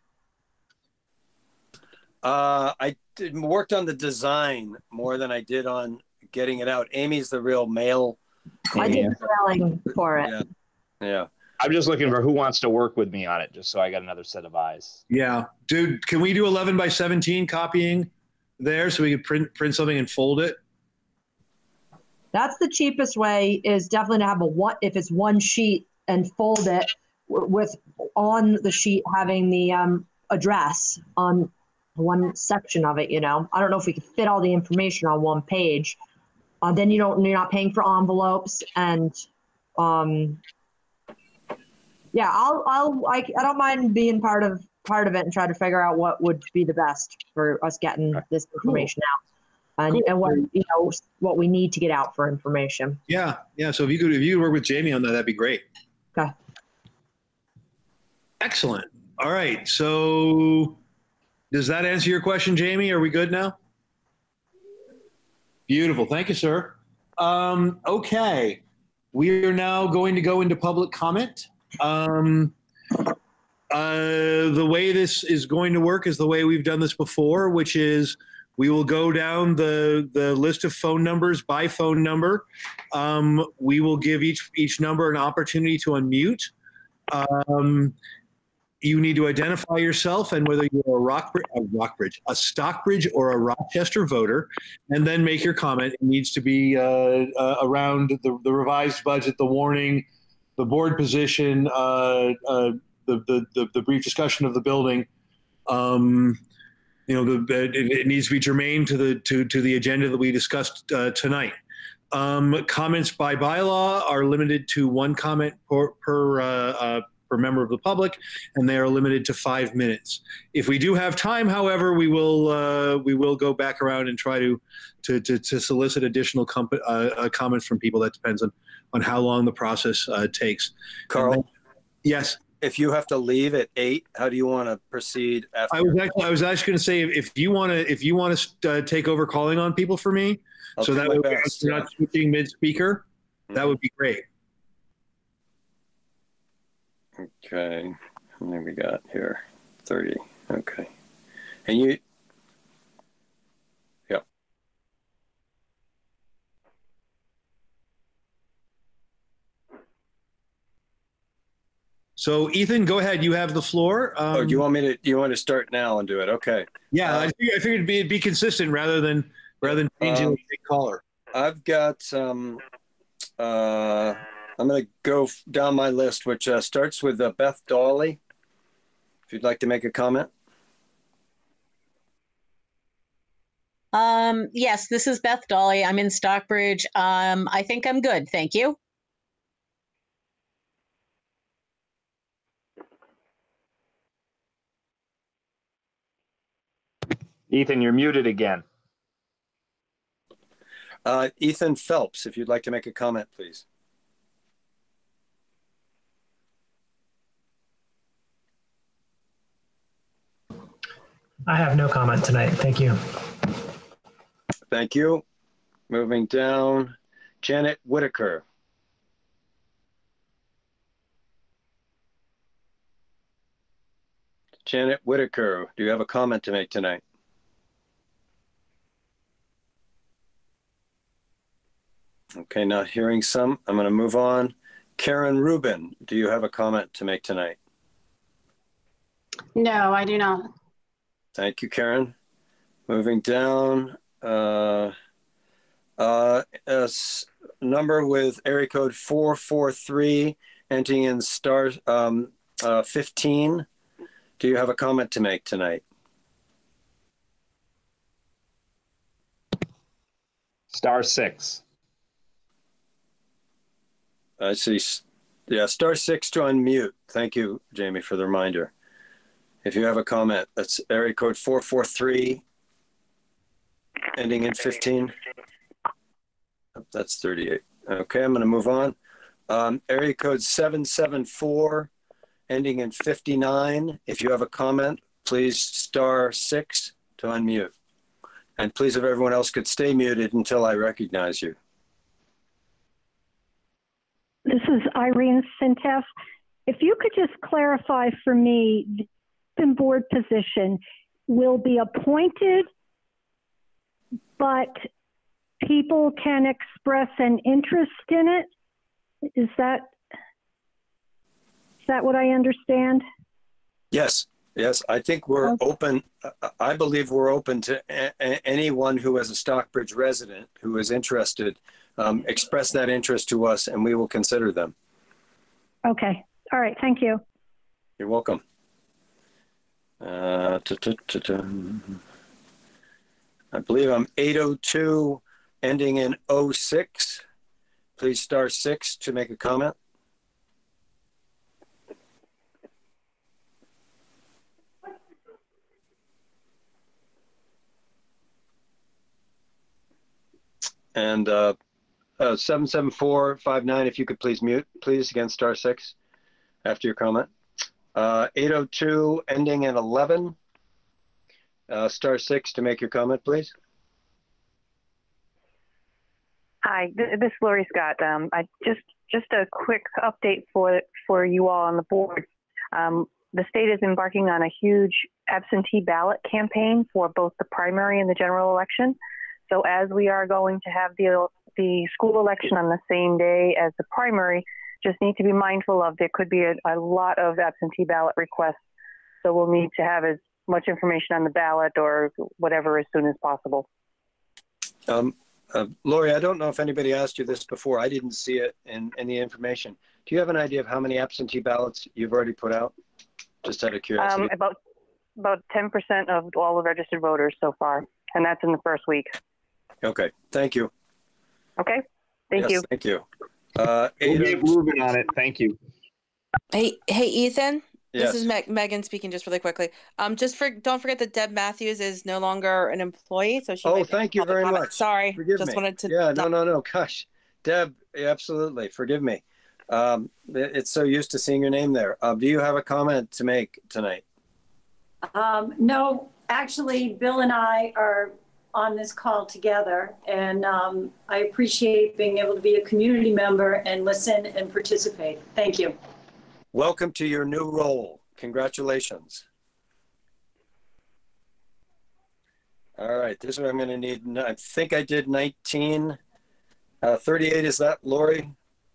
Uh, I did, worked on the design more than I did on getting it out. Amy's the real mail. I did the mailing for it. Yeah. Yeah. I'm just looking for who wants to work with me on it, just so I got another set of eyes. Yeah, dude, can we do eleven by seventeen copying there so we could print print something and fold it? That's the cheapest way, is definitely to have a one, if it's one sheet, and fold it with on the sheet having the um, address on one section of it, you know. I don't know if we could fit all the information on one page. Uh, then you don't, you're not paying for envelopes, and um, yeah, I'll, I'll, I, I don't mind being part of part of it and try to figure out what would be the best for us getting this information out, and, Cool. and what, you know, what we need to get out for information. Yeah, yeah. So if you could if you could work with Jamie on that, that'd be great. Okay. Excellent. All right. So does that answer your question, Jamie? Are we good now? Beautiful. Thank you, sir. Um, okay. We are now going to go into public comment. Um, uh, the way this is going to work is the way we've done this before, which is we will go down the, the list of phone numbers by phone number. Um, we will give each, each number an opportunity to unmute. Um, You need to identify yourself and whether you're a Rockbridge, a Rockbridge, a Stockbridge or a Rochester voter, and then make your comment. It needs to be uh, uh, around the, the revised budget, the warning, the board position, uh, uh, the, the, the, the brief discussion of the building. Um, you know, the, it, it needs to be germane to the to, to the agenda that we discussed uh, tonight. Um, comments by bylaw are limited to one comment per, per, uh, uh, per member of the public, and they are limited to five minutes. If we do have time, however, we will uh, we will go back around and try to to, to, to solicit additional com uh, uh, comments from people. That depends on, on how long the process uh, takes. Carl? Then, yes? If you have to leave at eight, how do you want to proceed after? I was actually, I was actually going to say, if you want to, if you want to uh, take over calling on people for me, I'll so do that my way best, we're yeah. not switching mid-speaker, Mhm. that would be great. Okay, how many we got here? thirty, okay. And you, yeah. So Ethan, go ahead. You have the floor. Um, Oh, do you want me to, you want to start now and do it? Okay. Yeah, Uh, I, figured, I figured it'd be, it'd be consistent rather than rather than changing Um, the big caller. I've got, um, uh, I'm going to go f- down my list, which uh, starts with uh, Beth Dawley. If you'd like to make a comment. Um, yes, this is Beth Dawley. I'm in Stockbridge. Um, I think I'm good. Thank you. Ethan, you're muted again. Uh, Ethan Phelps, if you'd like to make a comment, please. I have no comment tonight. Thank you. Thank you. Moving down, Janet Whitaker. Janet Whitaker, do you have a comment to make tonight? Okay, not hearing some. I'm going to move on. Karen Rubin, do you have a comment to make tonight? No, I do not. Thank you, Karen. Moving down, uh, uh, a s- number with area code four four three, ending in star um, uh, fifteen. Do you have a comment to make tonight? Star six. I see. Yeah, star six to unmute. Thank you, Jamie, for the reminder. If you have a comment, that's area code four four three, ending in fifteen. That's thirty-eight. Okay, I'm going to move on. Um, area code seven seven four, ending in fifty-nine. If you have a comment, please star six to unmute. And please, if everyone else could stay muted until I recognize you. This is Irene Sintef. If you could just clarify for me, the open board position will be appointed, but people can express an interest in it? Is that, is that what I understand? Yes, yes. I think we're Okay. open. I believe we're open to a- a- anyone who is a Stockbridge resident who is interested. Um, express that interest to us and we will consider them. Okay. All right. Thank you. You're welcome. Uh, tu- tu- tu- tu. I believe I'm eight oh two, ending in oh six. Please star six to make a comment. And uh, uh, seven seven four five nine, if you could please mute, please, again, star six after your comment. Uh, eight oh two, ending in eleven, uh, star six to make your comment, please. Hi, th- this is Lori Scott. Um, I just just a quick update for for you all on the board. Um, the state is embarking on a huge absentee ballot campaign for both the primary and the general election. So as we are going to have the the school election on the same day as the primary, just need to be mindful of there could be a, a lot of absentee ballot requests. So we'll need to have as much information on the ballot or whatever as soon as possible. Um, uh, Lori, I don't know if anybody asked you this before. I didn't see it in any information. Do you have an idea of how many absentee ballots you've already put out? Just out of curiosity. Um, about about ten percent of all the registered voters so far, and that's in the first week. Okay, thank you. Okay. Thank Yes, you. Thank you. Uh, We'll Ada, get moving on it. Thank you. Hey, hey, Ethan. Yes. This is Meg- Megan speaking just really quickly. Um, just for don't forget that Deb Matthews is no longer an employee, so she. Oh, might be thank you public very comment. much. Sorry, Forgive just me. wanted to. Yeah, no, no, no. Gosh, Deb, absolutely. Forgive me. Um, it- it's so used to seeing your name there. Um, do you have a comment to make tonight? Um, no, actually, Bill and I are on this call together, and um, I appreciate being able to be a community member and listen and participate. Thank you. Welcome to your new role. Congratulations. All right, this is what I'm going to need. I think I did nineteen. Uh, thirty-eight, is that Lori?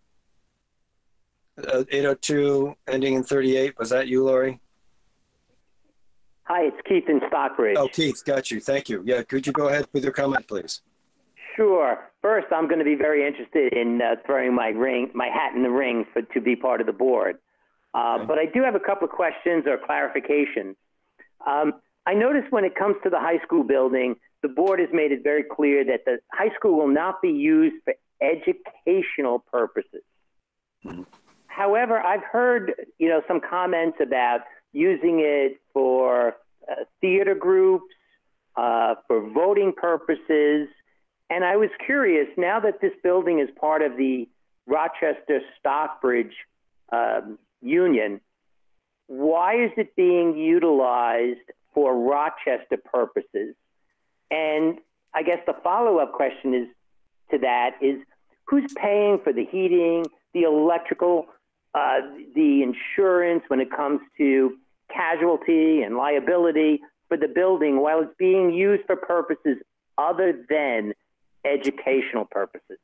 Uh, eight oh two, ending in thirty-eight. Was that you, Lori? Hi, it's Keith in Stockbridge. Oh, Keith, got you. Thank you. Yeah, could you go ahead with your comment, please? Sure. First, I'm going to be very interested in uh, throwing my ring, my hat in the ring for to be part of the board. Uh, Okay. But I do have a couple of questions or clarifications. Um, I noticed when it comes to the high school building, the board has made it very clear that the high school will not be used for educational purposes. Mm-hmm. However, I've heard, you know, some comments about using it for uh, theater groups, uh, for voting purposes. And I was curious, now that this building is part of the Rochester-Stockbridge um, Union, why is it being utilized for Rochester purposes? And I guess the follow-up question is to that is, who's paying for the heating, the electrical, uh, the insurance when it comes to casualty and liability for the building while it's being used for purposes other than educational purposes?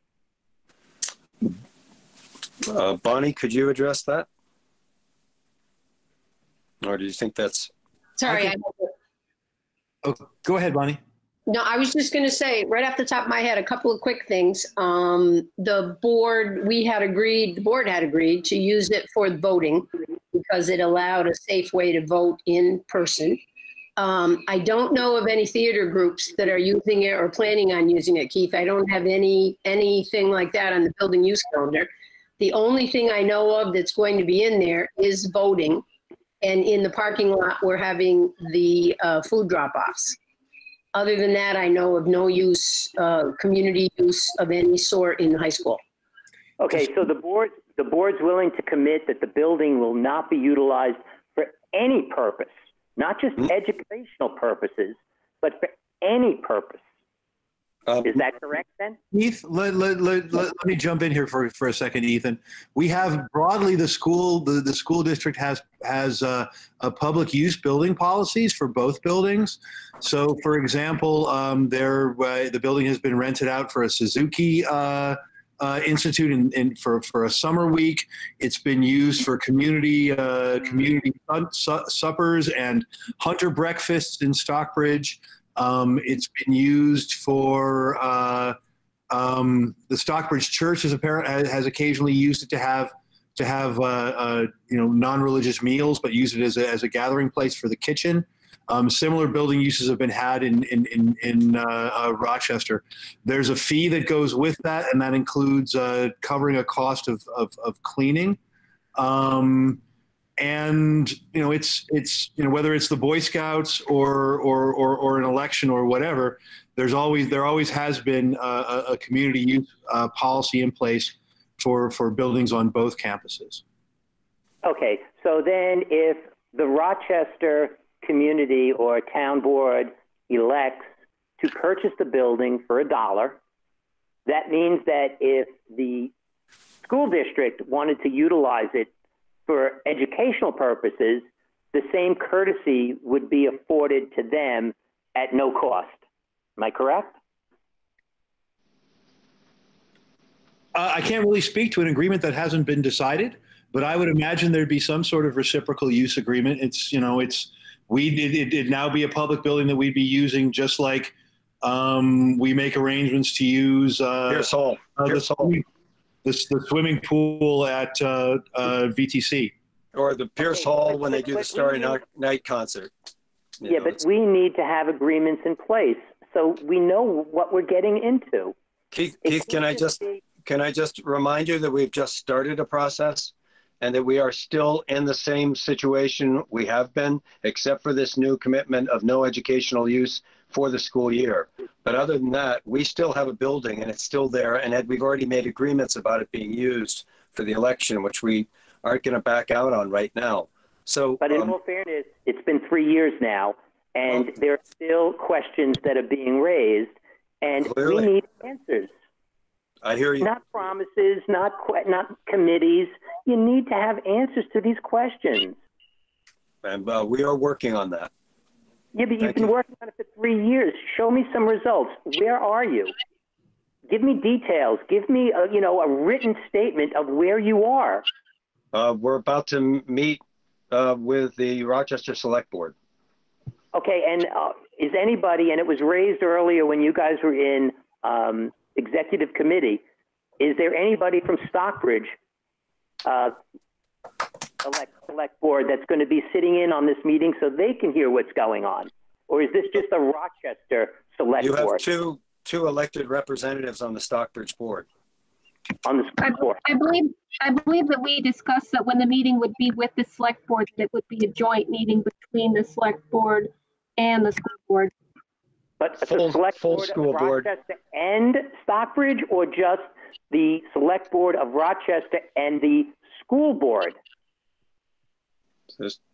Uh, Bonnie, could you address that? Or do you think that's... Sorry. I I, can- Oh, go ahead, Bonnie. no, I was just going to say right off the top of my head, a couple of quick things. Um, the board, we had agreed, the board had agreed to use it for voting because it allowed a safe way to vote in person. Um, I don't know of any theater groups that are using it or planning on using it, Keith. I don't have any anything like that on the building use calendar. The only thing I know of that's going to be in there is voting. And in the parking lot, we're having the uh, food drop-offs. Other than that, I know of no use, uh, community use of any sort in high school. Okay, so the board, the board's willing to commit that the building will not be utilized for any purpose, not just educational purposes, but for any purpose. Um, Is that correct then? Keith, let, let, let, let, let me jump in here for, for a second, Ethan. We have broadly the school, the, the school district has, has uh, a public use building policies for both buildings. So for example, um, there, uh, the building has been rented out for a Suzuki uh, uh, Institute in, in, for, for a summer week. It's been used for community, uh, community su- suppers and hunter breakfasts in Stockbridge. Um, it's been used for uh, um, the Stockbridge Church has apparent has occasionally used it to have to have uh, uh, you know non-religious meals, but use it as a, as a gathering place for the kitchen. Um, similar building uses have been had in in in, in uh, uh, Rochester. There's a fee that goes with that, and that includes uh, covering a cost of of, of cleaning. Um, And you know, it's it's you know whether it's the Boy Scouts or or or, or an election or whatever, there's always there always has been a, a community use uh, policy in place for for buildings on both campuses. Okay, so then if the Rochester community or town board elects to purchase the building for a dollar, that means that if the school district wanted to utilize it for educational purposes, the same courtesy would be afforded to them at no cost. Am I correct? Uh, I can't really speak to an agreement that hasn't been decided, but I would imagine there'd be some sort of reciprocal use agreement. It's you know, it's we it, it, it'd now be a public building that we'd be using, just like um, we make arrangements to use uh, Pierce Hall. Uh, Pierce the, Hall. The, the swimming pool at uh, uh, V T C. Or the Pierce Okay, Hall but- when they but- do the but Starry we need- Night, night concert. You Yeah, know, but it's- we need to have agreements in place so we know what we're getting into. Keith, Keith, can I just can I just remind you that we've just started a process, and that we are still in the same situation we have been, except for this new commitment of no educational use for the school year. But other than that, we still have a building, and it's still there. And Ed, we've already made agreements about it being used for the election, which we aren't going to back out on right now. So, but in um, all fairness, it's been three years now, and well, there are still questions that are being raised, and clearly. we need answers. I hear you. Not promises, not not committees. You need to have answers to these questions. And uh, we are working on that. Yeah, but you've Thank been you. working on it for three years. Show me some results. Where are you? Give me details. Give me, a, you know, a written statement of where you are. Uh, we're about to meet uh, with the Rochester Select Board. Okay, and uh, is anybody, and it was raised earlier when you guys were in um, executive committee, is there anybody from Stockbridge uh, elect, select board that's going to be sitting in on this meeting so they can hear what's going on? Or is this just a Rochester select you board? You have two, two elected representatives on the Stockbridge board. On the I, board. I believe I believe that we discussed that when the meeting would be with the select board, that it would be a joint meeting between the select board and the school board. But full, the select full board school of board Rochester and Stockbridge, or just the select board of Rochester and the school board? There's,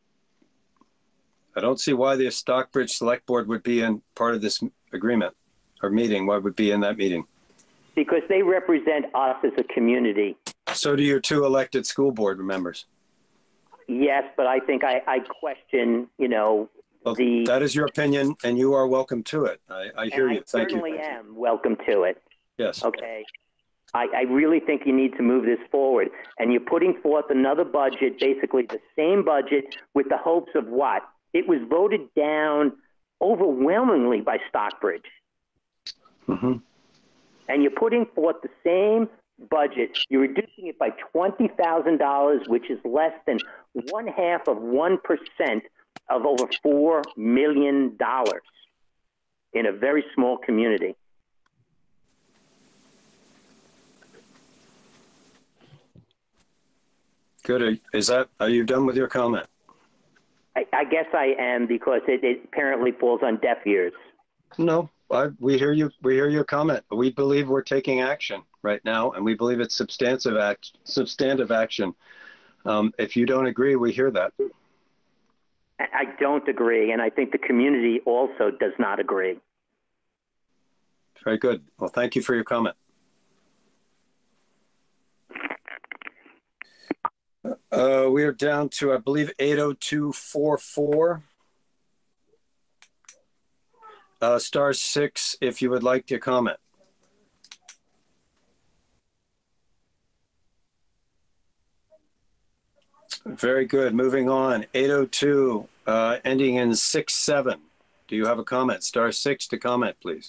I don't see why the Stockbridge Select Board would be in part of this agreement or meeting. Why would be in that meeting? Because they represent us as a community. So do your two elected school board members. Yes, but I think I, I question, you know, well, the... That is your opinion, and you are welcome to it. I, I hear you. I Thank you. certainly am welcome to it. Yes. Okay. I, I really think you need to move this forward. And you're putting forth another budget, basically the same budget, with the hopes of what? It was voted down overwhelmingly by Stockbridge. Mm-hmm. And you're putting forth the same budget. You're reducing it by twenty thousand dollars, which is less than one half of one percent of over four million dollars in a very small community. Good. Is that, are you done with your comment? I, I guess I am, because it, it apparently falls on deaf ears. No, I, we hear you. We hear your comment. We believe we're taking action right now, and we believe it's substantive act, substantive action. Um, if you don't agree, we hear that. I don't agree, and I think the community also does not agree. Very good. Well, thank you for your comment. Uh, we are down to, I believe, eight oh two four four. Uh, star six, if you would like to comment. Very good. Moving on. eight oh two, uh, ending in six seven. Do you have a comment? Star six to comment, please.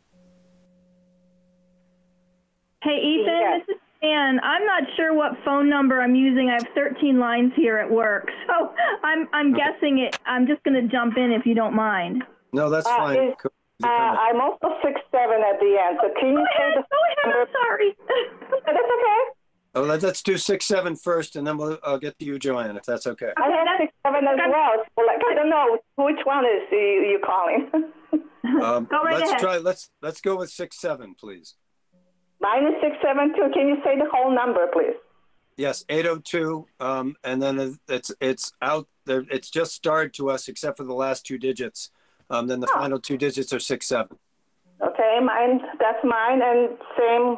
Hey, Ethan, yes. This is Ann. I'm not sure what phone number I'm using. I have thirteen lines here at work, so I'm I'm okay. guessing it. I'm just going to jump in if you don't mind. No, that's uh, fine. Is, uh, I'm also six seven at the end. So can you go say ahead, the go ahead. I'm sorry. That's okay. Oh, let's do six seven first, and then we'll I'll get to you, Joanne, if that's okay. I have six seven as well. So like I don't know which one is you, you calling. um, go right let's ahead. try. Let's let's go with six seven, please. Mine is six seven two. Can you say the whole number, please? Yes, eight oh two, um, and then it's it's out there. It's just starred to us, except for the last two digits. Um, then the oh. final two digits are six seven. Okay, mine. That's mine, and same.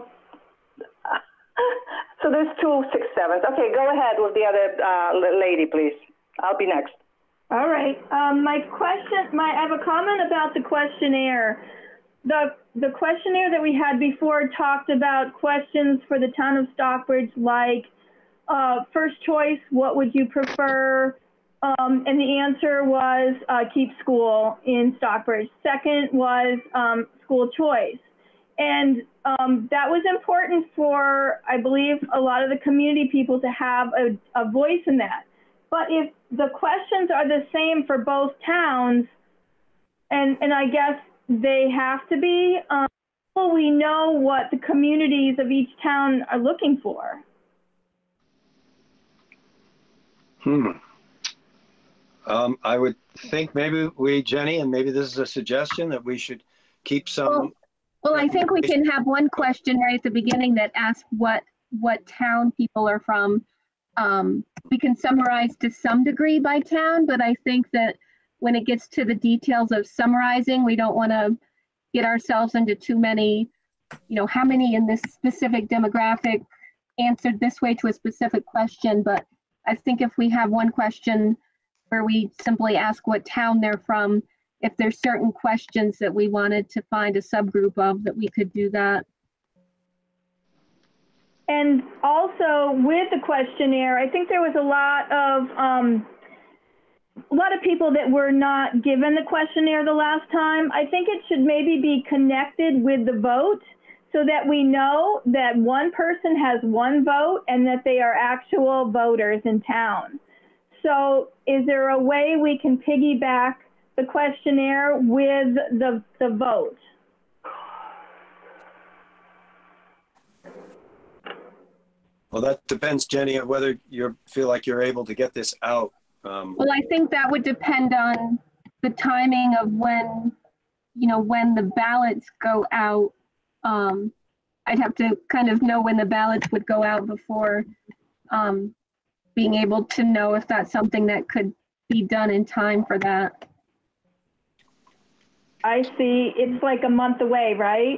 So there's two six sevens. Okay, go ahead with the other uh, lady, please. I'll be next. All right. Um, my question. My I have a comment about the questionnaire. The the questionnaire that we had before talked about questions for the town of Stockbridge, like uh, first choice, what would you prefer? Um, and the answer was uh, keep school in Stockbridge. Second was um, school choice. And um, that was important for, I believe, a lot of the community people to have a, a voice in that. But if the questions are the same for both towns, and, and I guess they have to be, um, will we know what the communities of each town are looking for? Hmm. Um, I would think maybe we, Jenny, and maybe this is a suggestion that we should keep some. Well, well I think we can have one question right at the beginning that asks what what town people are from. Um, we can summarize to some degree by town, but I think that when it gets to the details of summarizing, we don't want to get ourselves into too many, you know, how many in this specific demographic answered this way to a specific question. But I think if we have one question where we simply ask what town they're from, if there's certain questions that we wanted to find a subgroup of, that we could do that. And also with the questionnaire, I think there was a lot of um, a lot of people that were not given the questionnaire the last time. I think it should maybe be connected with the vote so that we know that one person has one vote and that they are actual voters in town. So is there a way we can piggyback the questionnaire with the, the vote? Well, that depends, Jenny, on whether you feel like you're able to get this out. Um, Well, I think that would depend on the timing of when, you know, when the ballots go out. Um, I'd have to kind of know when the ballots would go out before um, being able to know if that's something that could be done in time for that. I see. It's like a month away, right?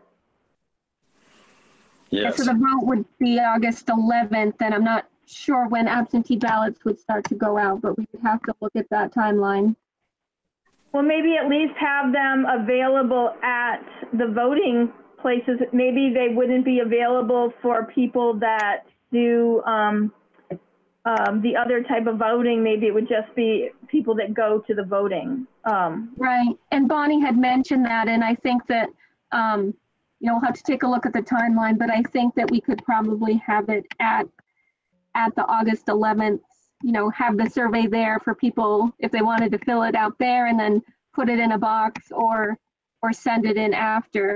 Yes. So the vote would be August eleventh, and I'm not sure when absentee ballots would start to go out, but we would have to look at that timeline. Well, maybe at least have them available at the voting places. Maybe they wouldn't be available for people that do um, um, the other type of voting. Maybe it would just be people that go to the voting. Um, Right, and Bonnie had mentioned that, and I think that, um, you know, we'll have to take a look at the timeline, but I think that we could probably have it at at the August eleventh, you know, have the survey there for people if they wanted to fill it out there and then put it in a box or or send it in after.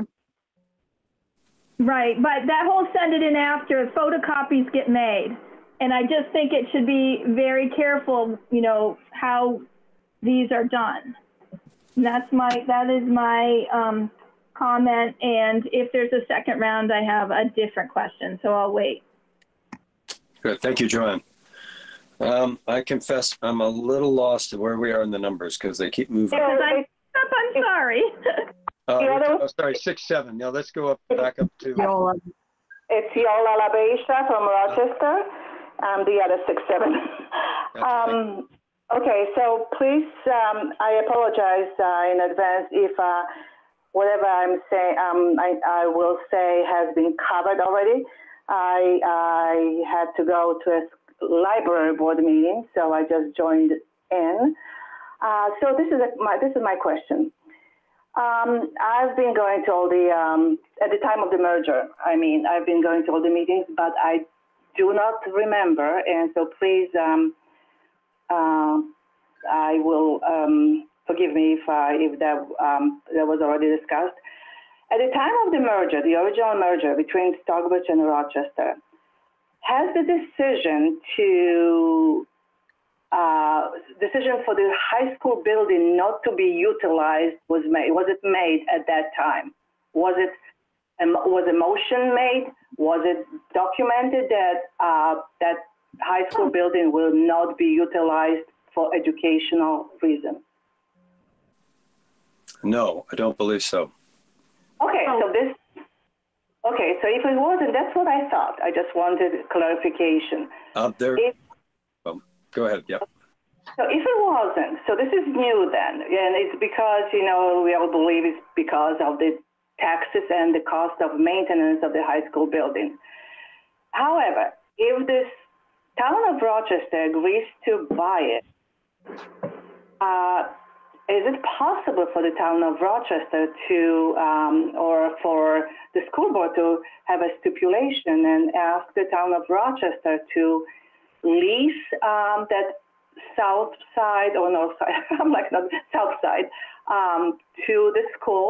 Right, but that whole send it in after, photocopies get made. And I just think it should be very careful, you know, how these are done. And that's my, that is my um, comment. And if there's a second round, I have a different question, so I'll wait. Good. Thank you, Joanne. Um, I confess I'm a little lost at where we are in the numbers because they keep moving. Because I'm, I'm sorry. Uh, oh, sorry, six, seven. Now let's go up, back up to. It's Yola LaBeisha from Rochester. I'm the other six, seven. um, okay, so please, um, I apologize uh, in advance if uh, whatever I'm saying, um, I, I will say has been covered already. I, I had to go to a library board meeting, so I just joined in. Uh, so this is a, my this is my question. Um, I've been going to all the um, at the time of the merger. I mean, I've been going to all the meetings, but I do not remember, and so please, um, uh, I will um, forgive me if uh, if that um, that was already discussed. At the time of the merger, the original merger between Stockbridge and Rochester, has the decision to uh, decision for the high school building not to be utilized was made? Was it made at that time? Was it um, was a motion made? Was it documented that uh, that high school building will not be utilized for educational reasons? No, I don't believe so. Okay, so this, okay, so if it wasn't, that's what I thought. I just wanted clarification. Uh, there, if, well, go ahead, yeah. So if it wasn't, so this is new then, and it's because, you know, we all believe it's because of the taxes and the cost of maintenance of the high school building. However, if this town of Rochester agrees to buy it, uh, is it possible for the town of Rochester to, um, or for the school board to have a stipulation and ask the town of Rochester to lease um, that south side or north side, I'm like not south side, um, to the school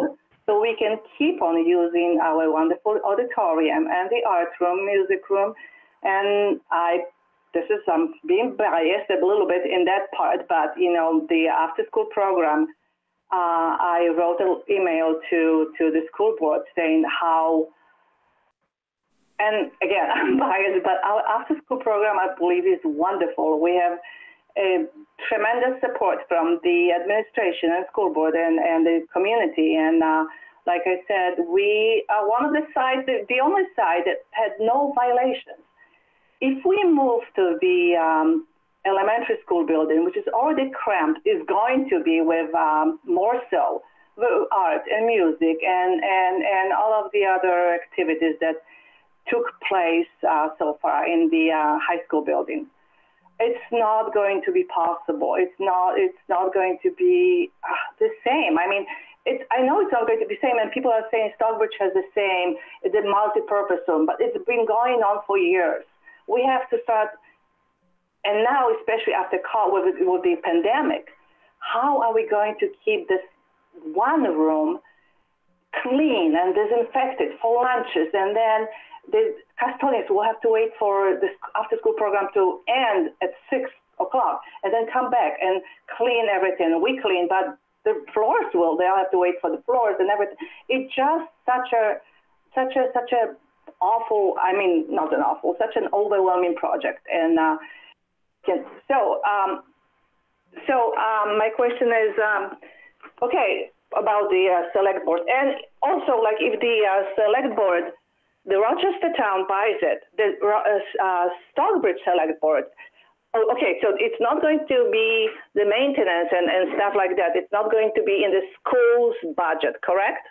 so we can keep on using our wonderful auditorium and the art room, music room. And I, this is, I'm being biased a little bit in that part, but, you know, the after-school program, uh, I wrote an email to, to the school board saying how, and again, I'm biased, but our after-school program, I believe, is wonderful. We have a tremendous support from the administration and school board and, and the community. And uh, like I said, we are one of the sites, the only site that had no violations. If we move to the um, elementary school building, which is already cramped, is going to be with um, more so art and music and, and, and all of the other activities that took place uh, so far in the uh, high school building. It's not going to be possible. It's not. It's not going to be uh, the same. I mean, it's. I know it's not going to be the same, and people are saying Stockbridge has the same. It's a multi-purpose room, but it's been going on for years. We have to start, and now, especially after COVID with, with the pandemic, how are we going to keep this one room clean and disinfected for lunches, and then the custodians will have to wait for this after-school program to end at six o'clock and then come back and clean everything. We clean, but the floors will. They'll have to wait for the floors and everything. It's just such a, such a, such a awful. I mean, not an awful, such an overwhelming project. And uh, can, so, um, so um, my question is, um, okay, about the uh, select board, and also like if the uh, select board. The Rochester town buys it, the uh, Stockbridge Select Board. Oh, okay, so it's not going to be the maintenance and, and stuff like that. It's not going to be in the school's budget, correct?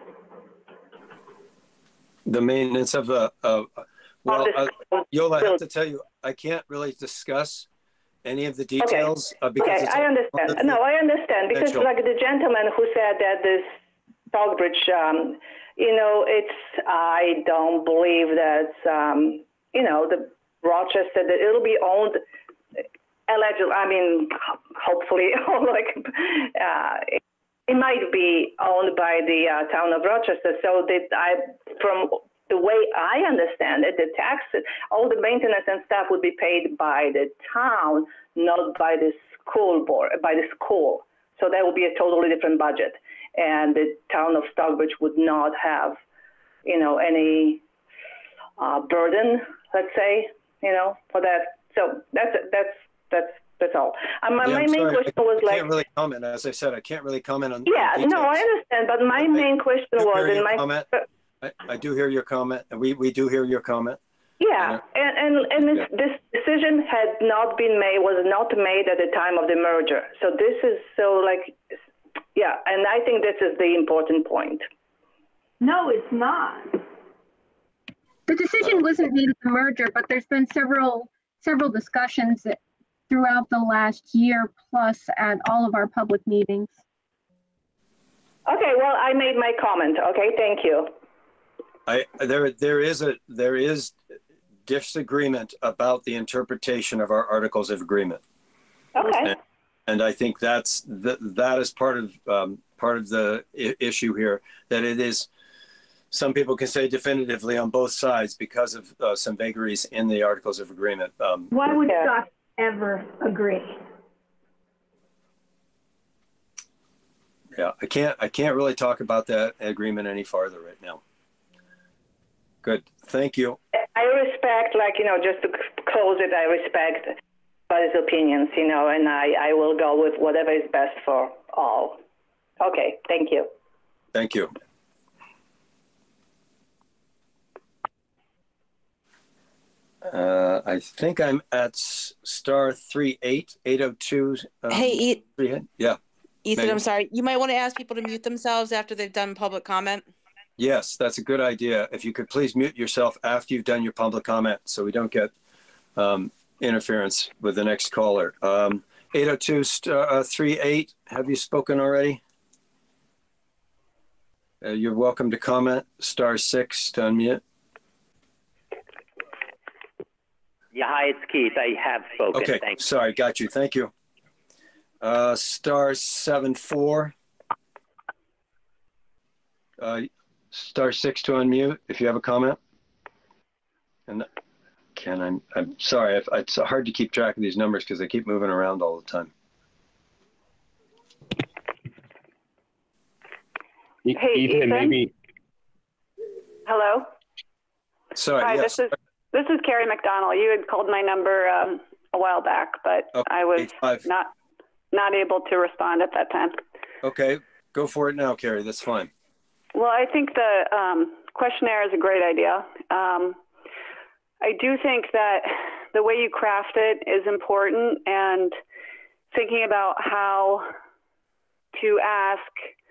The maintenance of the, uh, well, uh, Yola, I have to tell you, I can't really discuss any of the details. Okay, uh, because okay it's I understand. No, I understand, because like the gentleman who said that this Stockbridge, um, you know, it's, I don't believe that, um, you know, the Rochester, that it'll be owned, allegedly, I mean, hopefully, like, uh, it, it might be owned by the uh, town of Rochester. So that I, from the way I understand it, the taxes, all the maintenance and stuff would be paid by the town, not by the school board, by the school. So that would be a totally different budget. And the town of Stockbridge would not have, you know, any uh, burden, let's say, you know, for that. So that's that's that's that's all. Um, my yeah, my I'm main sorry. question I, was I like, can't really comment. As I said, I can't really comment on. Yeah, on no, I understand. But my main question I was, in my comment. I, I do hear your comment, and we we do hear your comment. Yeah, and and, and this, this decision had not been made, was not made at the time of the merger. So this is so like. Yeah, and I think this is the important point. No, it's not. The decision wasn't made at the merger, but there's been several several discussions throughout the last year plus at all of our public meetings. Okay, well, I made my comment. Okay, thank you. I there there is a there is disagreement about the interpretation of our articles of agreement. Okay. And, And I think that's the, that is part of um, part of the I- issue here. That it is, some people can say definitively on both sides because of uh, some vagaries in the Articles of Agreement. Um, Why would Scott ever agree? yeah, I can't I can't really talk about that agreement any farther right now. Good, thank you. I respect, like you know, just to close it, I respect his opinions, you know, and I, I will go with whatever is best for all. Okay, thank you. Thank you. Uh, I think I'm at star three eight eight oh two. Um, Hey, E- yeah. Ethan, Megan. I'm sorry. You might want to ask people to mute themselves after they've done public comment. Yes, that's a good idea. If you could please mute yourself after you've done your public comment so we don't get um, interference with the next caller. Um, eight oh two three eight, have you spoken already? Uh, you're welcome to comment. Star six to unmute. Yeah, hi, it's Keith. I have spoken. Okay, Thanks. sorry, got you. Thank you. Uh, star seven four. uh, star six to unmute if you have a comment. And Ken, I'm, I'm sorry. If, it's hard to keep track of these numbers because they keep moving around all the time. Hey, Ethan. Maybe. Hello. Sorry. Hi, yes. this is this is Carrie McDonald. You had called my number um, a while back, but Okay, I was eight five. not not able to respond at that time. Okay, go for it now, Carrie. That's fine. Well, I think the um, questionnaire is a great idea. Um, I do think that the way you craft it is important, and thinking about how to ask,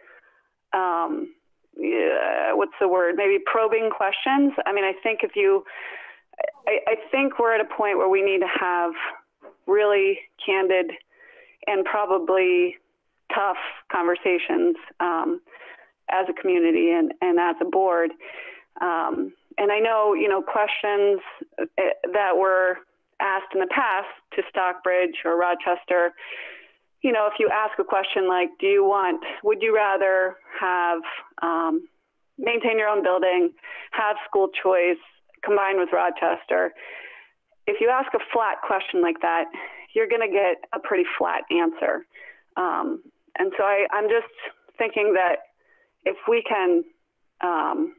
um, yeah, what's the word? Maybe probing questions. I mean, I think if you, I, I think we're at a point where we need to have really candid and probably tough conversations um, as a community and, and as a board. Um, and I know, you know, questions that were asked in the past to Stockbridge or Rochester, you know, if you ask a question like, do you want, would you rather have, um, maintain your own building, have school choice combined with Rochester? If you ask a flat question like that, you're going to get a pretty flat answer. Um, and so I, I'm just thinking that if we can um,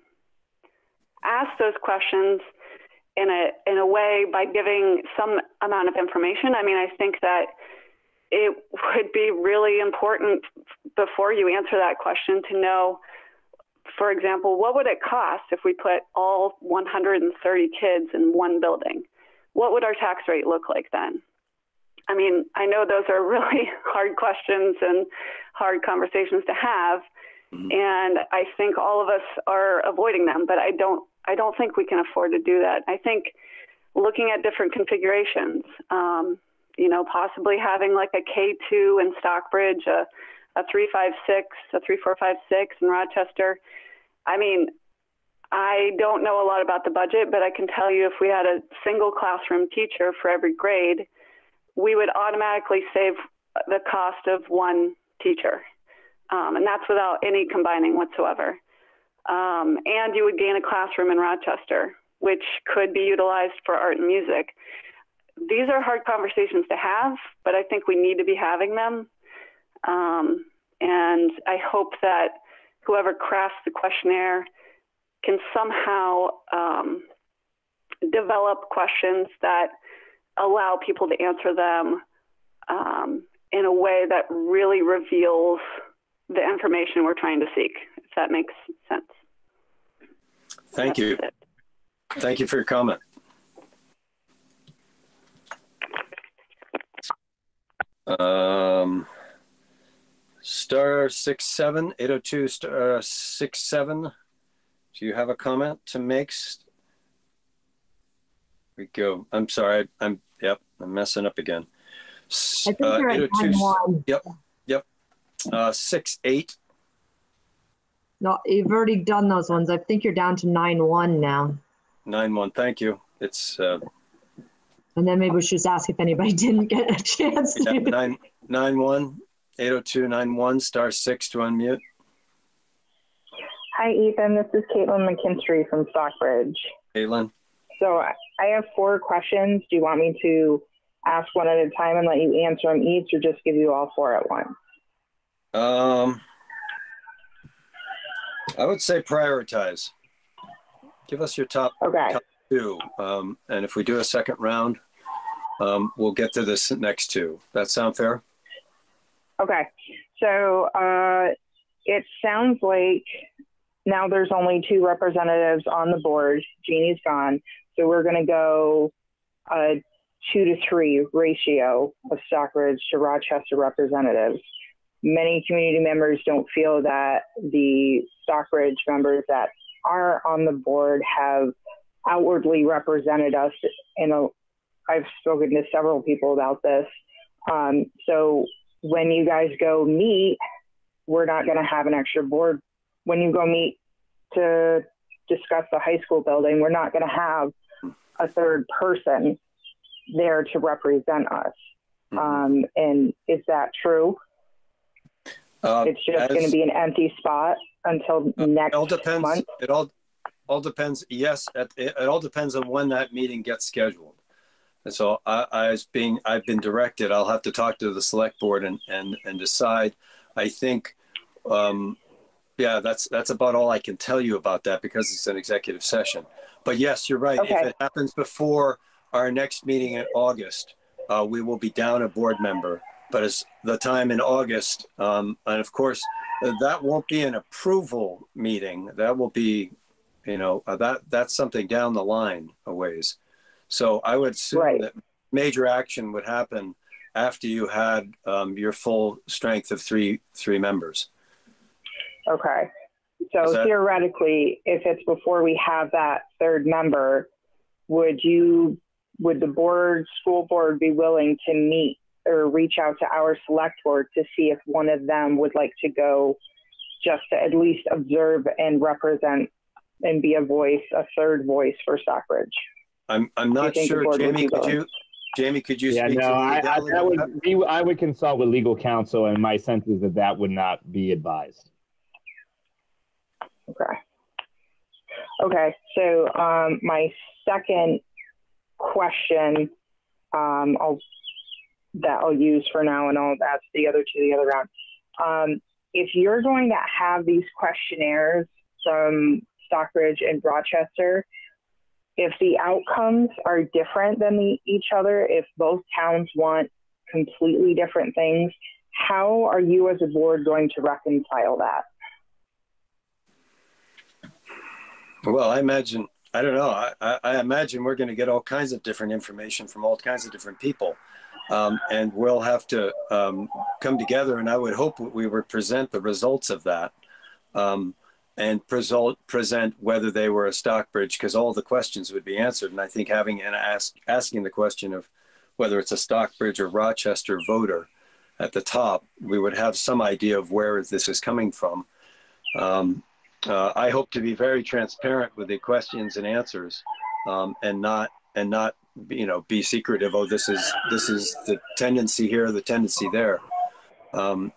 ask those questions in a, in a way by giving some amount of information, I mean, I think that it would be really important before you answer that question to know, for example, what would it cost if we put all one hundred thirty kids in one building? What would our tax rate look like then? I mean, I know those are really hard questions and hard conversations to have, mm-hmm. and I think all of us are avoiding them, but I don't, I don't think we can afford to do that. I think looking at different configurations, um, you know, possibly having like a K two in Stockbridge, a, a three five six, a three four five six in Rochester. I mean, I don't know a lot about the budget, but I can tell you if we had a single classroom teacher for every grade, we would automatically save the cost of one teacher. Um, and that's without any combining whatsoever. Um, and you would gain a classroom in Rochester, which could be utilized for art and music. These are hard conversations to have, but I think we need to be having them. Um, and I hope that whoever crafts the questionnaire can somehow um, develop questions that allow people to answer them um, in a way that really reveals the information we're trying to seek, if that makes sense. Thank you. Thank you for your comment. Um, star six seven eight oh two star six seven. Do you have a comment to make? We go. I'm sorry. I'm yep. I'm messing up again. I think you're at nine one. Yep. Yep. Uh, six eight. No, you've already done those ones. I think you're down to nine one now. Nine one. Thank you. It's. Uh, And then maybe we should just ask if anybody didn't get a chance to. Yeah, nine nine one eight oh two nine one star six to unmute. Hi, Ethan. This is Caitlin McKinstry from Stockbridge. Caitlin. So I have four questions. Do you want me to ask one at a time and let you answer them each, or just give you all four at once? Um, I would say prioritize. Give us your top, okay. top two. Um, and if we do a second round, um, we'll get to this next two. That sound fair? Okay. So uh, it sounds like now there's only two representatives on the board. Jeannie's gone. So we're going to go a two to three ratio of Stockbridge to Rochester representatives. Many community members don't feel that the Stockbridge members that are on the board have outwardly represented us. In a, I've spoken to several people about this. Um, so when you guys go meet, we're not going to have an extra board. When you go meet to discuss the high school building, we're not going to have a third person there to represent us. Mm-hmm. Um, and is that true? Uh, it's just as, going to be an empty spot? until next It all depends. month? It all all depends. Yes, it, it all depends on when that meeting gets scheduled. And so I, I was being, I've been directed. I'll have to talk to the select board and and and decide. I think, um, yeah, that's that's about all I can tell you about that because it's an executive session. But yes, you're right. Okay. If it happens before our next meeting in August, uh, we will be down a board member. But it's the time in August, um, and of course, that won't be an approval meeting. That will be, you know, uh, that that's something down the line a ways. So I would assume Right. that major action would happen after you had um, your full strength of three three members. Okay. So Is that- theoretically, if it's before we have that third member, would you, would the board, school board be willing to meet or reach out to our select board to see if one of them would like to go just to at least observe and represent and be a voice, a third voice for Stockbridge? I'm I'm Do you not think the sure, board would Jamie. be Could willing? you, Jamie? Could you Yeah, speak no, to the I, I, legality that of would, that? we, I would consult with legal counsel, and my sense is that that would not be advised. Okay. Okay. So um, my second question, um, I'll, that I'll use for now, and I'll ask the other two the other round. Um, if you're going to have these questionnaires from Stockbridge and Rochester, if the outcomes are different than the, each other, if both towns want completely different things, how are you as a board going to reconcile that? Well, I imagine, I don't know, I, I, I imagine we're going to get all kinds of different information from all kinds of different people. Um, and we'll have to um, come together, and I would hope we would present the results of that um, and present, present whether they were a Stockbridge, because all the questions would be answered. And I think having and ask, asking the question of whether it's a Stockbridge or Rochester voter at the top, we would have some idea of where this is coming from. Um, Uh, I hope to be very transparent with the questions and answers, um, and not and not you know be secretive. Oh, this is this is the tendency here, the tendency there. Um,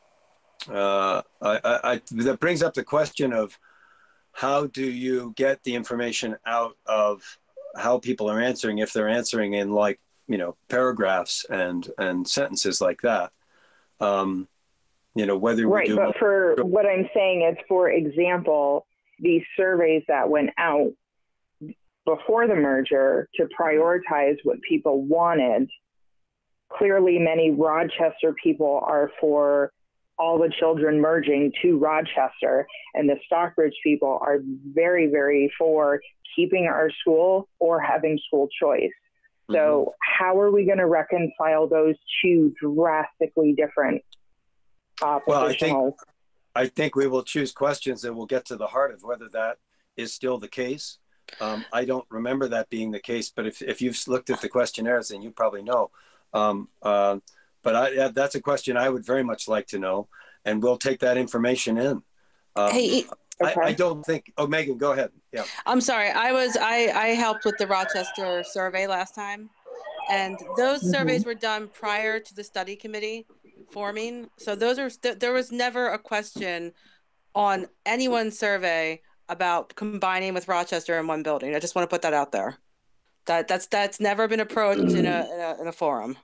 uh, I, I, I, that brings up the question of how do you get the information out of how people are answering if they're answering in like you know paragraphs and and sentences like that. Um, You know, whether we right, do but for what I'm saying is, for example, these surveys that went out before the merger to prioritize what people wanted, clearly many Rochester people are for all the children merging to Rochester, and the Stockbridge people are very, very for keeping our school or having school choice. So mm-hmm. how are we going to reconcile those two drastically different Well, I think I think we will choose questions that will get to the heart of whether that is still the case. Um, I don't remember that being the case, but if, if you've looked at the questionnaires, then you probably know. Um, uh, but I, that's a question I would very much like to know, and we'll take that information in. Um, Hey, I, I don't think. Oh, Megan, go ahead. Yeah. I'm sorry. I was I I helped with the Rochester survey last time, and those Mm-hmm. surveys were done prior to the study committee forming. So those are th- there was never a question on anyone's survey about combining with Rochester in one building. I just want to put that out there. That that's that's never been approached in a in a, in a forum.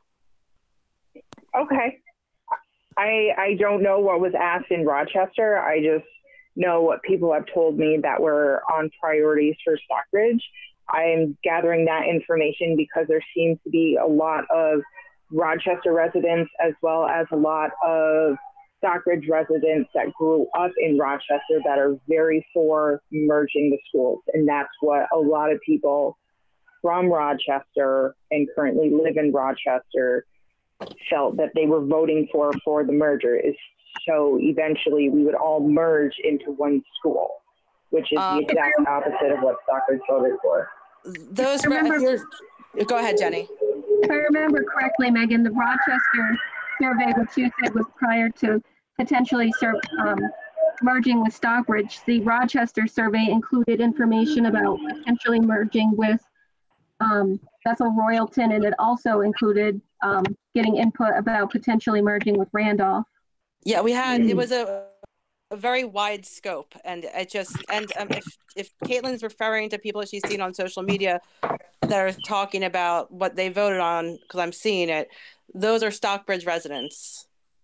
Okay. I I don't know what was asked in Rochester. I just know what people have told me that were on priorities for Stockbridge. I'm gathering that information because there seems to be a lot of Rochester residents as well as a lot of Stockbridge residents that grew up in Rochester that are very for merging the schools. And that's what a lot of people from Rochester and currently live in Rochester felt that they were voting for for the merger, is so eventually we would all merge into one school, which is um, the exact opposite of what Stockbridge voted for. Those remember, go ahead, Jenny. If I remember correctly, Megan, the Rochester survey, which you said was prior to potentially serve, um, merging with Stockbridge, the Rochester survey included information about potentially merging with um, Bethel Royalton, and it also included um, getting input about potentially merging with Randolph. Yeah, we had, it was a a very wide scope, and it just and um, if if Caitlin's referring to people she's seen on social media that are talking about what they voted on, because I'm seeing it, those are Stockbridge residents.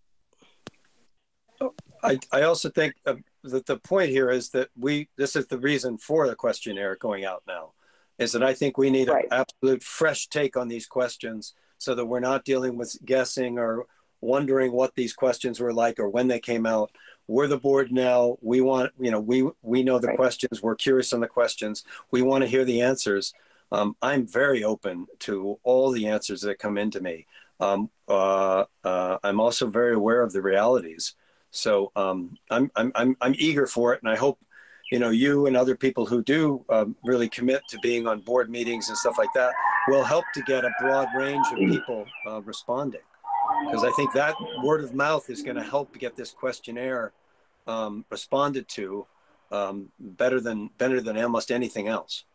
I, I also think uh, that the point here is that we, this is the reason for the questionnaire going out now, is that I think we need right. an absolute fresh take on these questions so that we're not dealing with guessing or wondering what these questions were like or when they came out. We're the board now. We want, you know, we, we know the right. questions. We're curious on the questions. We want to hear the answers. Um, I'm very open to all the answers that come into me. Um, uh, uh, I'm also very aware of the realities. So um, I'm, I'm, I'm, I'm eager for it. And I hope, you know, you and other people who do um, really commit to being on board meetings and stuff like that will help to get a broad range of people uh, responding. Because I think that word of mouth is going to help get this questionnaire um, responded to um, better than better than almost anything else.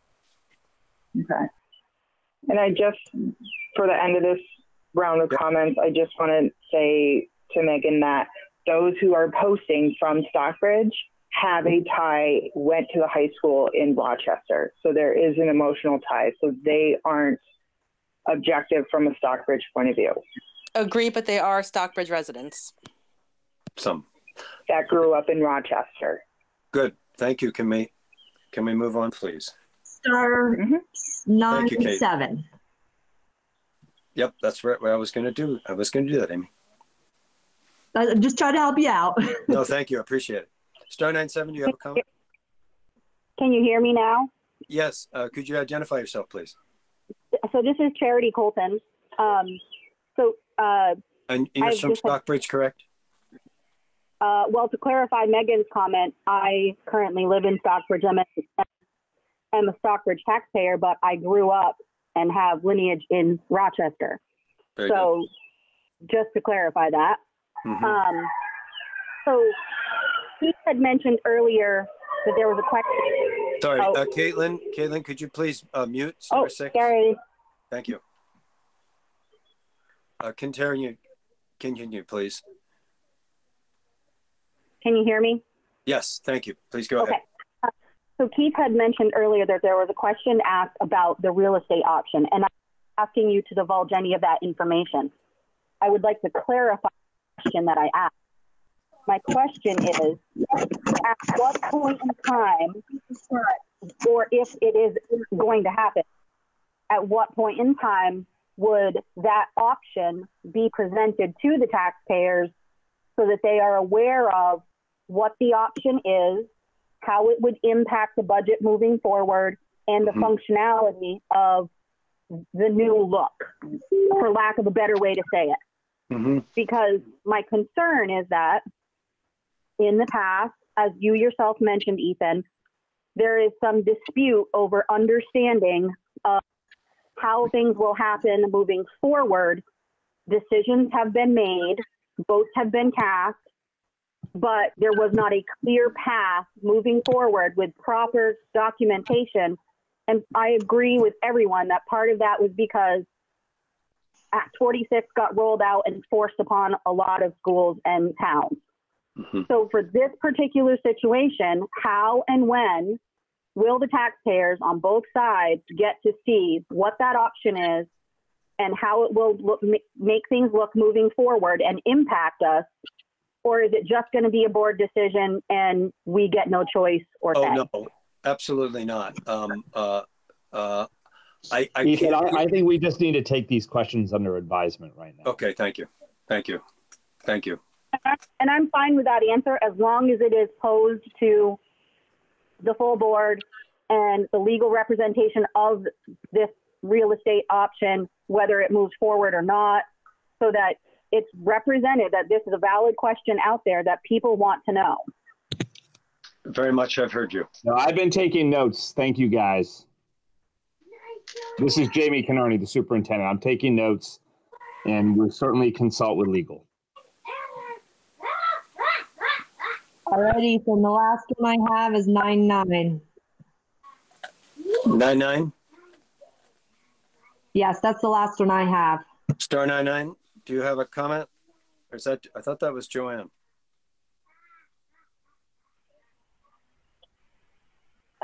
Okay. And I just, for the end of this round of comments, I just want to say to Megan that those who are posting from Stockbridge have a tie, went to the high school in Rochester. So there is an emotional tie. So they aren't objective from a Stockbridge point of view. Agree, but they are Stockbridge residents. Some. That grew up in Rochester. Good. Thank you. Can we, can we move on, please? Star mm-hmm. nine Thank you, seven. Yep, that's right. What I was going to do. I was going to do that, Amy. I'm just trying to help you out. No, thank you. I appreciate it. Star nine seven, do you have a comment? Can you hear me now? Yes. Uh, could you identify yourself, please? So this is Charity Colton. Um, so uh, and you're I've from Stockbridge, correct? Uh, well, to clarify Megan's comment, I currently live in Stockbridge. I'm a, I'm a Stockbridge taxpayer, but I grew up and have lineage in Rochester. Very so good. Just to clarify that. Mm-hmm. Um, so he had mentioned earlier that there was a question. Sorry, oh. uh, Caitlin, Caitlin, could you please uh, mute star oh, six? Sorry. Thank you. Uh, continue, continue, please. Can you hear me? Yes, thank you. Please go okay. ahead. Uh, so Keith had mentioned earlier that there was a question asked about the real estate option, and I'm asking you to divulge any of that information. I would like to clarify the question that I asked. My question is, at what point in time, or if it is going to happen, at what point in time would that option be presented to the taxpayers so that they are aware of what the option is, how it would impact the budget moving forward, and the mm-hmm. functionality of the new look, for lack of a better way to say it. Mm-hmm. Because my concern is that in the past, as you yourself mentioned, Ethan, there is some dispute over understanding of how things will happen moving forward. Decisions have been made, votes have been cast, but there was not a clear path moving forward with proper documentation. And I agree with everyone that part of that was because Act forty-six got rolled out and forced upon a lot of schools and towns. Mm-hmm. So for this particular situation, how and when will the taxpayers on both sides get to see what that option is and how it will look, make things look moving forward and impact us? Or is it just going to be a board decision and we get no choice or oh, say? No, absolutely not. Um, uh, uh, I, I, Ethan, I, I think we just need to take these questions under advisement right now. Okay, thank you. Thank you. Thank you. And I'm fine with that answer as long as it is posed to the full board and the legal representation of this real estate option, whether it moves forward or not, so that it's represented that this is a valid question out there that people want to know. Very much. I've heard you. No, I've been taking notes. Thank you, guys. This is Jamie Canarney, the superintendent. I'm taking notes, and we'll certainly consult with legal. All right, Ethan, the last one I have is nine nine. Nine nine? Yes, that's the last one I have. Star nine nine, do you have a comment? Or is that, I thought that was Joanne.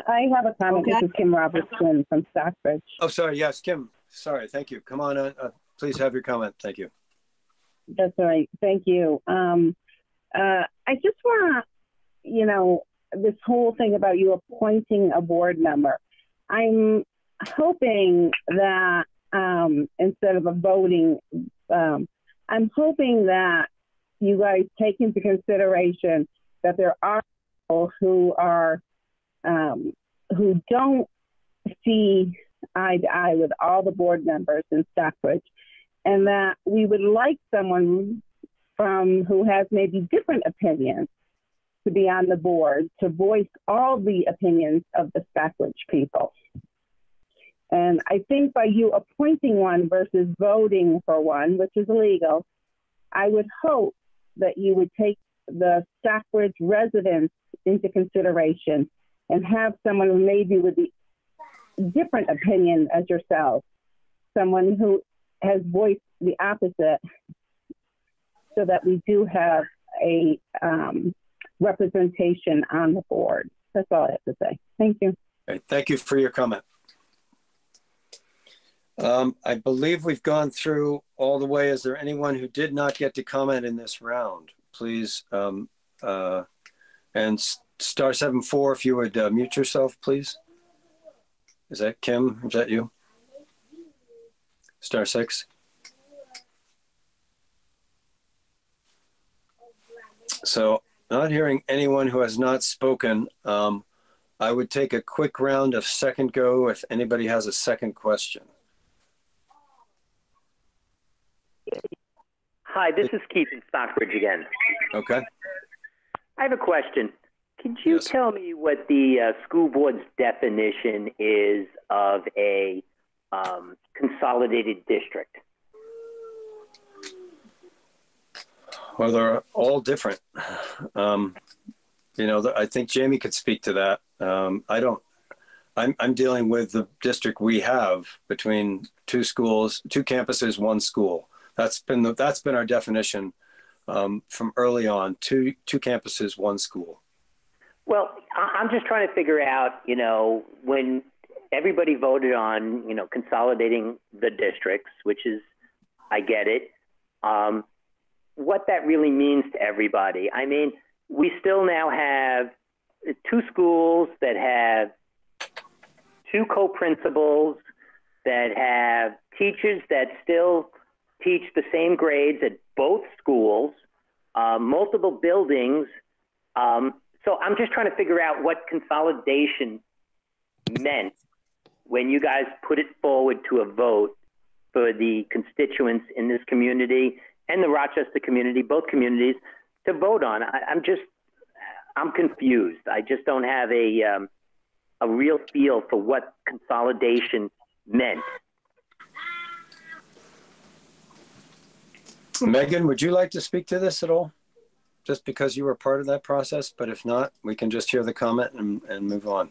I have a comment. Okay. This is Kim Robertson from Stockbridge. Oh, sorry. Yes, Kim. Sorry. Thank you. Come on. Uh, please have your comment. Thank you. That's all right. Thank you. Um, uh, I just want to, you know, this whole thing about you appointing a board member. I'm hoping that um, instead of a voting, um, I'm hoping that you guys take into consideration that there are people who are um, who don't see eye to eye with all the board members in Stockbridge, and that we would like someone from who has maybe different opinions to be on the board to voice all the opinions of the Stockbridge people. And I think by you appointing one versus voting for one, which is illegal, I would hope that you would take the Stockbridge residents into consideration and have someone who maybe with the different opinion as yourself, someone who has voiced the opposite, so that we do have a um, representation on the board. That's all I have to say. Thank you. Okay, thank you for your comment. Um, I believe we've gone through all the way. Is there anyone who did not get to comment in this round? Please, um, uh, and star seven four, if you would uh, mute yourself, please. Is that Kim? Is that you? Star six. So, not hearing anyone who has not spoken, um, I would take a quick round of second go if anybody has a second question. Hi, this is Keith in Stockbridge again. Okay. I have a question. Could you Yes. tell me what the uh, school board's definition is of a um, consolidated district? Well, they're all different. Um, you know, I think Jamie could speak to that. Um, I don't, I'm, I'm dealing with the district we have between two schools, two campuses, one school. That's been, the, that's been our definition um, from early on, two, two campuses, one school. Well, I- I'm just trying to figure out, you know, when everybody voted on, you know, consolidating the districts, which is, I get it, um, what that really means to everybody. I mean, we still now have two schools that have two co-principals, that have teachers that still teach the same grades at both schools, uh, multiple buildings. Um, so I'm just trying to figure out what consolidation meant when you guys put it forward to a vote for the constituents in this community and the Rochester community, both communities, to vote on. I, I'm just, I'm confused. I just don't have a, um, a real feel for what consolidation meant. Megan, would you like to speak to this at all? Just because you were part of that process, but if not, we can just hear the comment and, and move on.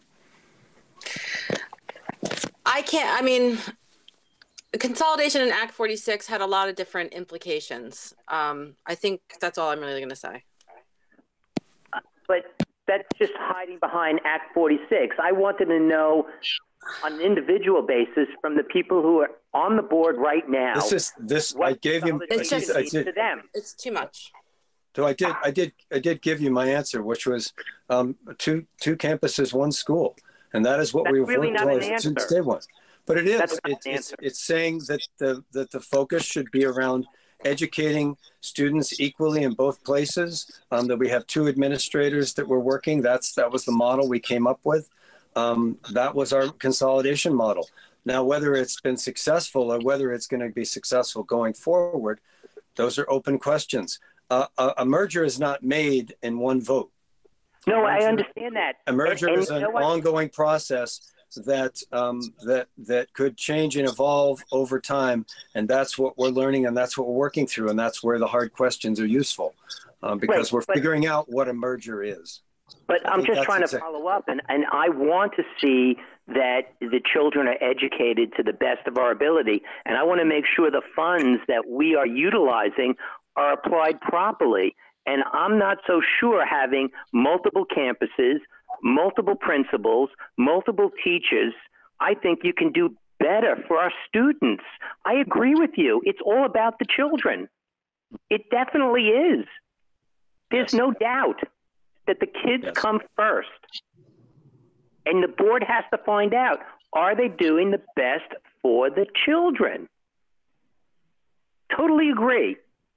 I can't, I mean, consolidation in Act forty-six had a lot of different implications. Um, I think that's all I'm really going to say. But that's just hiding behind Act forty-six. I wanted to know on an individual basis from the people who are on the board right now. This is this. I gave you. It's just, I did, to them. It's too much. So I did. I did. I did give you my answer, which was um, two two campuses, one school, and that is what That's we've really worked not an towards answer. since day one. But it is. That's not It's, an it's answer. it's saying that the that the focus should be around educating students equally in both places. Um, that we have two administrators that were working. That's that was the model we came up with. Um, that was our consolidation model. Now, whether it's been successful or whether it's going to be successful going forward, those are open questions. Uh, a, a merger is not made in one vote. No, I merger, understand that. A merger And- and is an you know what? ongoing process that um, that that could change and evolve over time, and that's what we're learning, and that's what we're working through, and that's where the hard questions are useful, um, because Right, we're but- figuring out what a merger is. But I I'm think just that's trying to exact- follow up, and, and I want to see that the children are educated to the best of our ability, and I want to make sure the funds that we are utilizing are applied properly. And I'm not so sure having multiple campuses multiple principals, multiple teachers, I think you can do better for our students. I agree with you. It's all about the children. It definitely is. There's no doubt that the kids Yes. come first. And the board has to find out, are they doing the best for the children? Totally agree.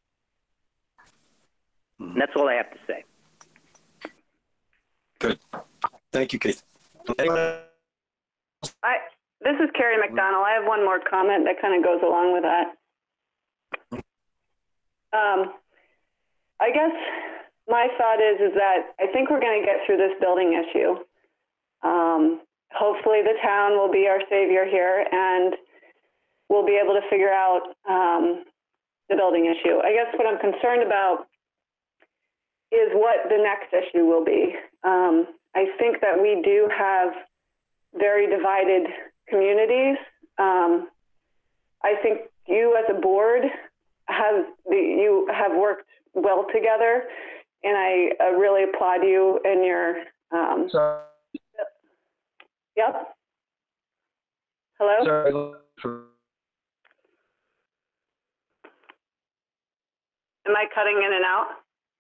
And that's all I have to say. Good. Thank you, Keith. Anyone else? I, this is Carrie McDonald. I have one more comment that kind of goes along with that. Um, I guess my thought is, is that I think we're going to get through this building issue. Um, hopefully the town will be our savior here and we'll be able to figure out um, the building issue. I guess what I'm concerned about is what the next issue will be. Um, I think that we do have very divided communities. Um, I think you as a board have the, you have worked well together, and I uh, really applaud you in your. Um, Sorry. Yep. Hello. Sorry. Am I cutting in and out?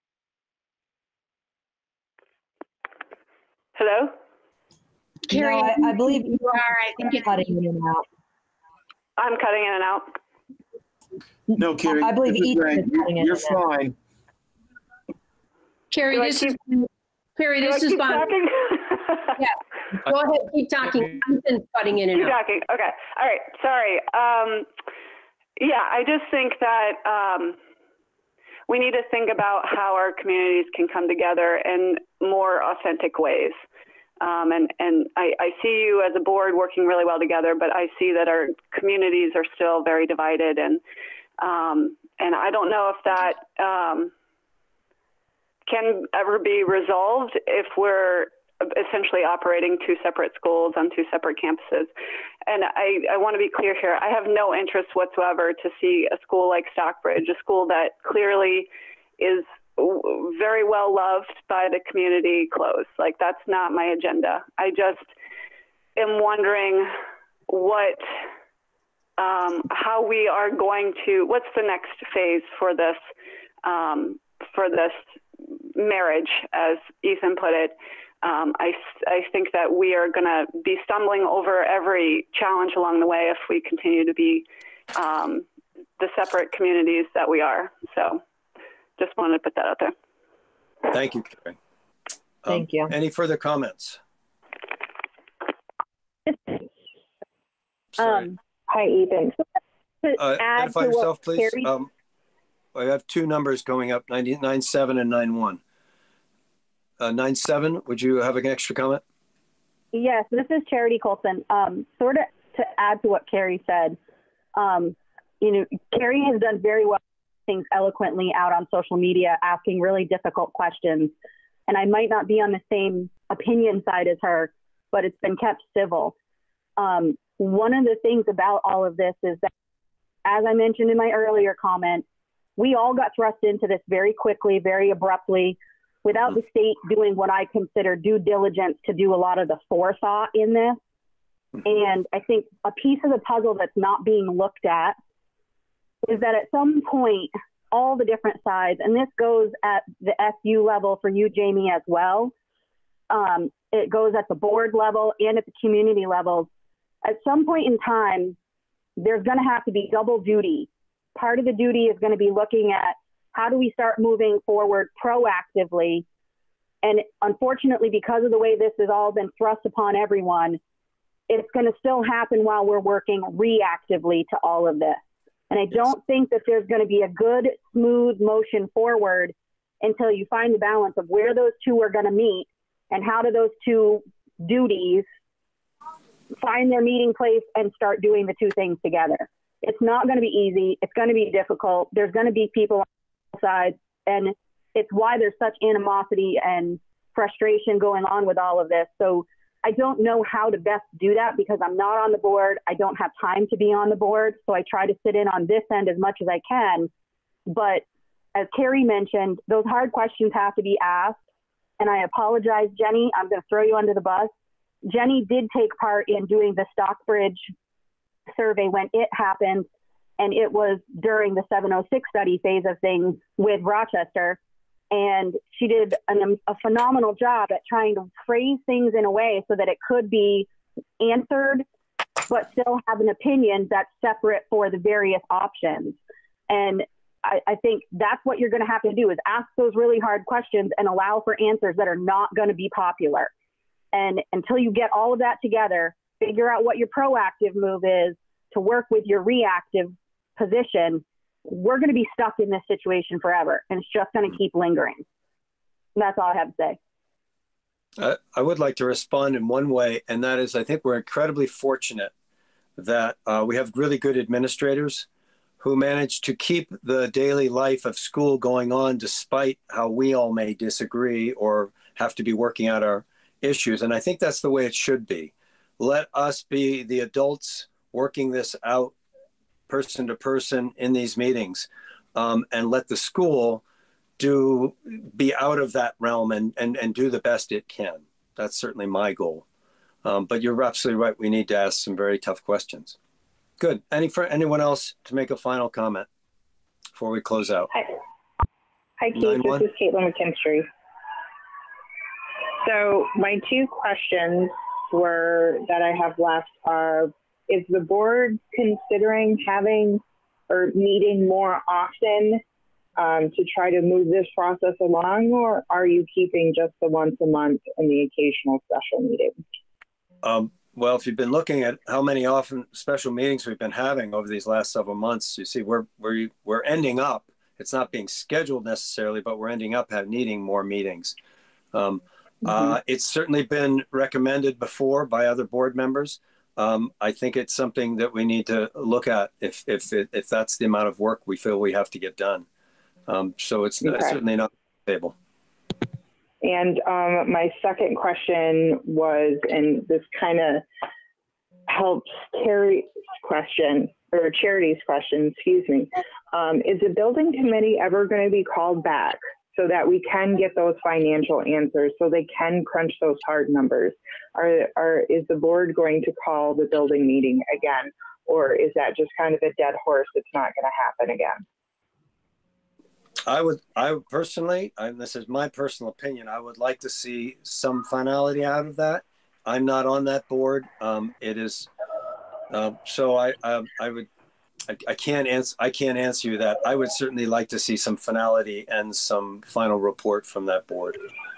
Hello? Carrie, no, I, I believe you are. I think it's cutting in and out. I'm cutting in and out. No, Carrie. I, I believe Ethan, Ethan is cutting in you're and out. fine. Carrie, this is Carrie, this is Bonnie. Yeah. Go ahead, keep talking. Ethan's cutting in and keep out. Talking. Okay. All right. Sorry. Um, yeah, I just think that um, we need to think about how our communities can come together in more authentic ways. Um, and and I, I see you as a board working really well together, but I see that our communities are still very divided, and um, and I don't know if that um, can ever be resolved if we're essentially operating two separate schools on two separate campuses. And I, I want to be clear here. I have no interest whatsoever to see a school like Stockbridge, a school that clearly is very well loved by the community, close. Like, that's not my agenda. I just am wondering what, um, how we are going to, what's the next phase for this, um, for this marriage, as Ethan put it. Um, I, I think that we are going to be stumbling over every challenge along the way if we continue to be um, the separate communities that we are. So just wanted to put that out there. Thank you, Carrie. Thank um, you. Any further comments? Um, hi, Ethan. To uh, add identify to yourself, what please. Carrie... Um, I have two numbers going up, nine seven and nine one. Uh, nine seven, would you have an extra comment? Yes, this is Charity Colson. Um, sort of to add to what Carrie said, um, you know, Carrie has done very well, things eloquently out on social media, asking really difficult questions. And I might not be on the same opinion side as her, but it's been kept civil. Um, one of the things about all of this is that, as I mentioned in my earlier comment, we all got thrust into this very quickly, very abruptly, without the state doing what I consider due diligence to do a lot of the forethought in this. And I think a piece of the puzzle that's not being looked at is that at some point, all the different sides, and this goes at the S U level for you, Jamie, as well. Um, it goes at the board level and at the community level. At some point in time, there's going to have to be double duty. Part of the duty is going to be looking at how do we start moving forward proactively? And unfortunately, because of the way this has all been thrust upon everyone, it's going to still happen while we're working reactively to all of this. And I don't think that there's going to be a good, smooth motion forward until you find the balance of where those two are going to meet and how do those two duties find their meeting place and start doing the two things together. It's not going to be easy. It's going to be difficult. There's going to be people on both sides, and it's why there's such animosity and frustration going on with all of this. So I don't know how to best do that because I'm not on the board. I don't have time to be on the board. So I try to sit in on this end as much as I can. But as Carrie mentioned, those hard questions have to be asked. and I apologize, Jenny, I'm going to throw you under the bus. Jenny did take part in doing the Stockbridge survey when it happened, and it was during the seven oh six study phase of things with Rochester. And she did an, a phenomenal job at trying to phrase things in a way so that it could be answered, but still have an opinion that's separate for the various options. And I, I think that's what you're going to have to do, is ask those really hard questions and allow for answers that are not going to be popular. And until you get all of that together, figure out what your proactive move is to work with your reactive position, we're going to be stuck in this situation forever, and it's just going to keep lingering. And that's all I have to say. Uh, I would like to respond in one way, and that is I think we're incredibly fortunate that uh, we have really good administrators who manage to keep the daily life of school going on despite how we all may disagree or have to be working out our issues. And I think that's the way it should be. Let us be the adults working this out person to person in these meetings, um, and let the school do be out of that realm and, and, and do the best it can. That's certainly my goal. Um, but you're absolutely right. We need to ask some very tough questions. Good. Any for anyone else to make a final comment before we close out? Hi, Hi Keith. Nine this one. is Caitlin McKinstry. So my two questions were that I have left are, is the board considering having or meeting more often um, to try to move this process along, or are you keeping just the once a month and the occasional special meeting? Um, well, if you've been looking at how many often special meetings we've been having over these last several months, you see we're, we're, we're ending up, it's not being scheduled necessarily, but we're ending up have, needing more meetings. Um, mm-hmm. uh, it's certainly been recommended before by other board members. Um, I think it's something that we need to look at if, if, if that's the amount of work we feel we have to get done. Um, so it's, okay. It's certainly not on the table. And um, my second question was, and this kind of helps Terry's question, or Charity's question, excuse me, um, is the building committee ever going to be called back so that we can get those financial answers, so they can crunch those hard numbers? Are, are, is the board going to call the building meeting again, or is that just kind of a dead horse that's not going to happen again? I would, I would personally, and this is my personal opinion, I would like to see some finality out of that. I'm not on that board. Um, it is, uh, so I, I, I would, I, I can't answer, I can't answer you that. I would certainly like to see some finality and some final report from that board.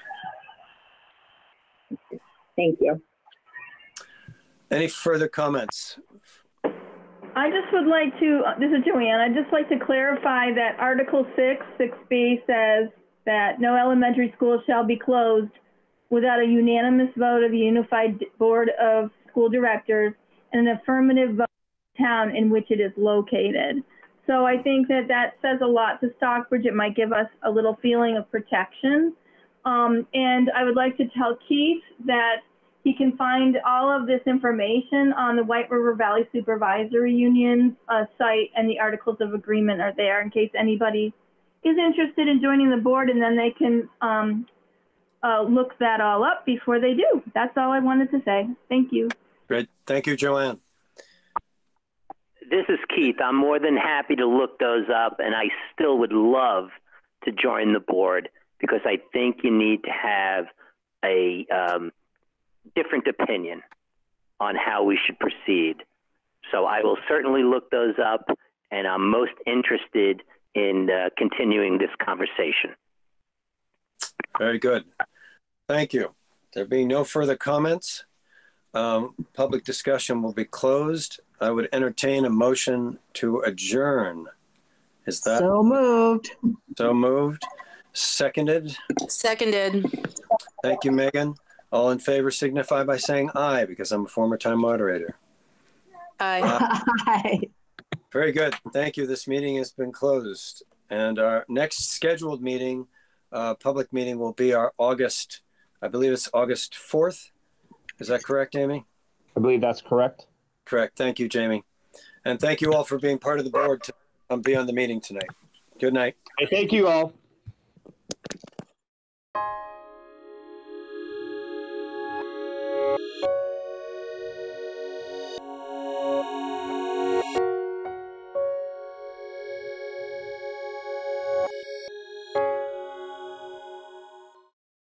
Thank you. Any further comments? I just would like to, this is Joanne, I'd just like to clarify that Article six, six B says that no elementary school shall be closed without a unanimous vote of the Unified Board of School Directors and an affirmative vote of the town in which it is located. So I think that that says a lot to Stockbridge. It might give us a little feeling of protection. Um, and I would like to tell Keith that he can find all of this information on the White River Valley Supervisory Union's uh, site, and the Articles of Agreement are there in case anybody is interested in joining the board, and then they can um, uh, look that all up before they do. That's all I wanted to say. Thank you. Great. Thank you, Joanne. This is Keith. I'm more than happy to look those up, and I still would love to join the board because I think you need to have a um, different opinion on how we should proceed. So I will certainly look those up, and I'm most interested in uh, continuing this conversation. Very good. Thank you. There being no further comments, um, public discussion will be closed. I would entertain a motion to adjourn. Is that so moved? So moved. Seconded? Seconded. Thank you, Megan. All in favor signify by saying aye, because I'm a former time moderator. Aye. Aye. Very good. Thank you. This meeting has been closed. And our next scheduled meeting, uh, public meeting, will be our August, I believe it's August fourth. Is that correct, Amy? I believe that's correct. Correct. Thank you, Jamie. And thank you all for being part of the board to um, be on the meeting tonight. Good night. Hey, thank you all.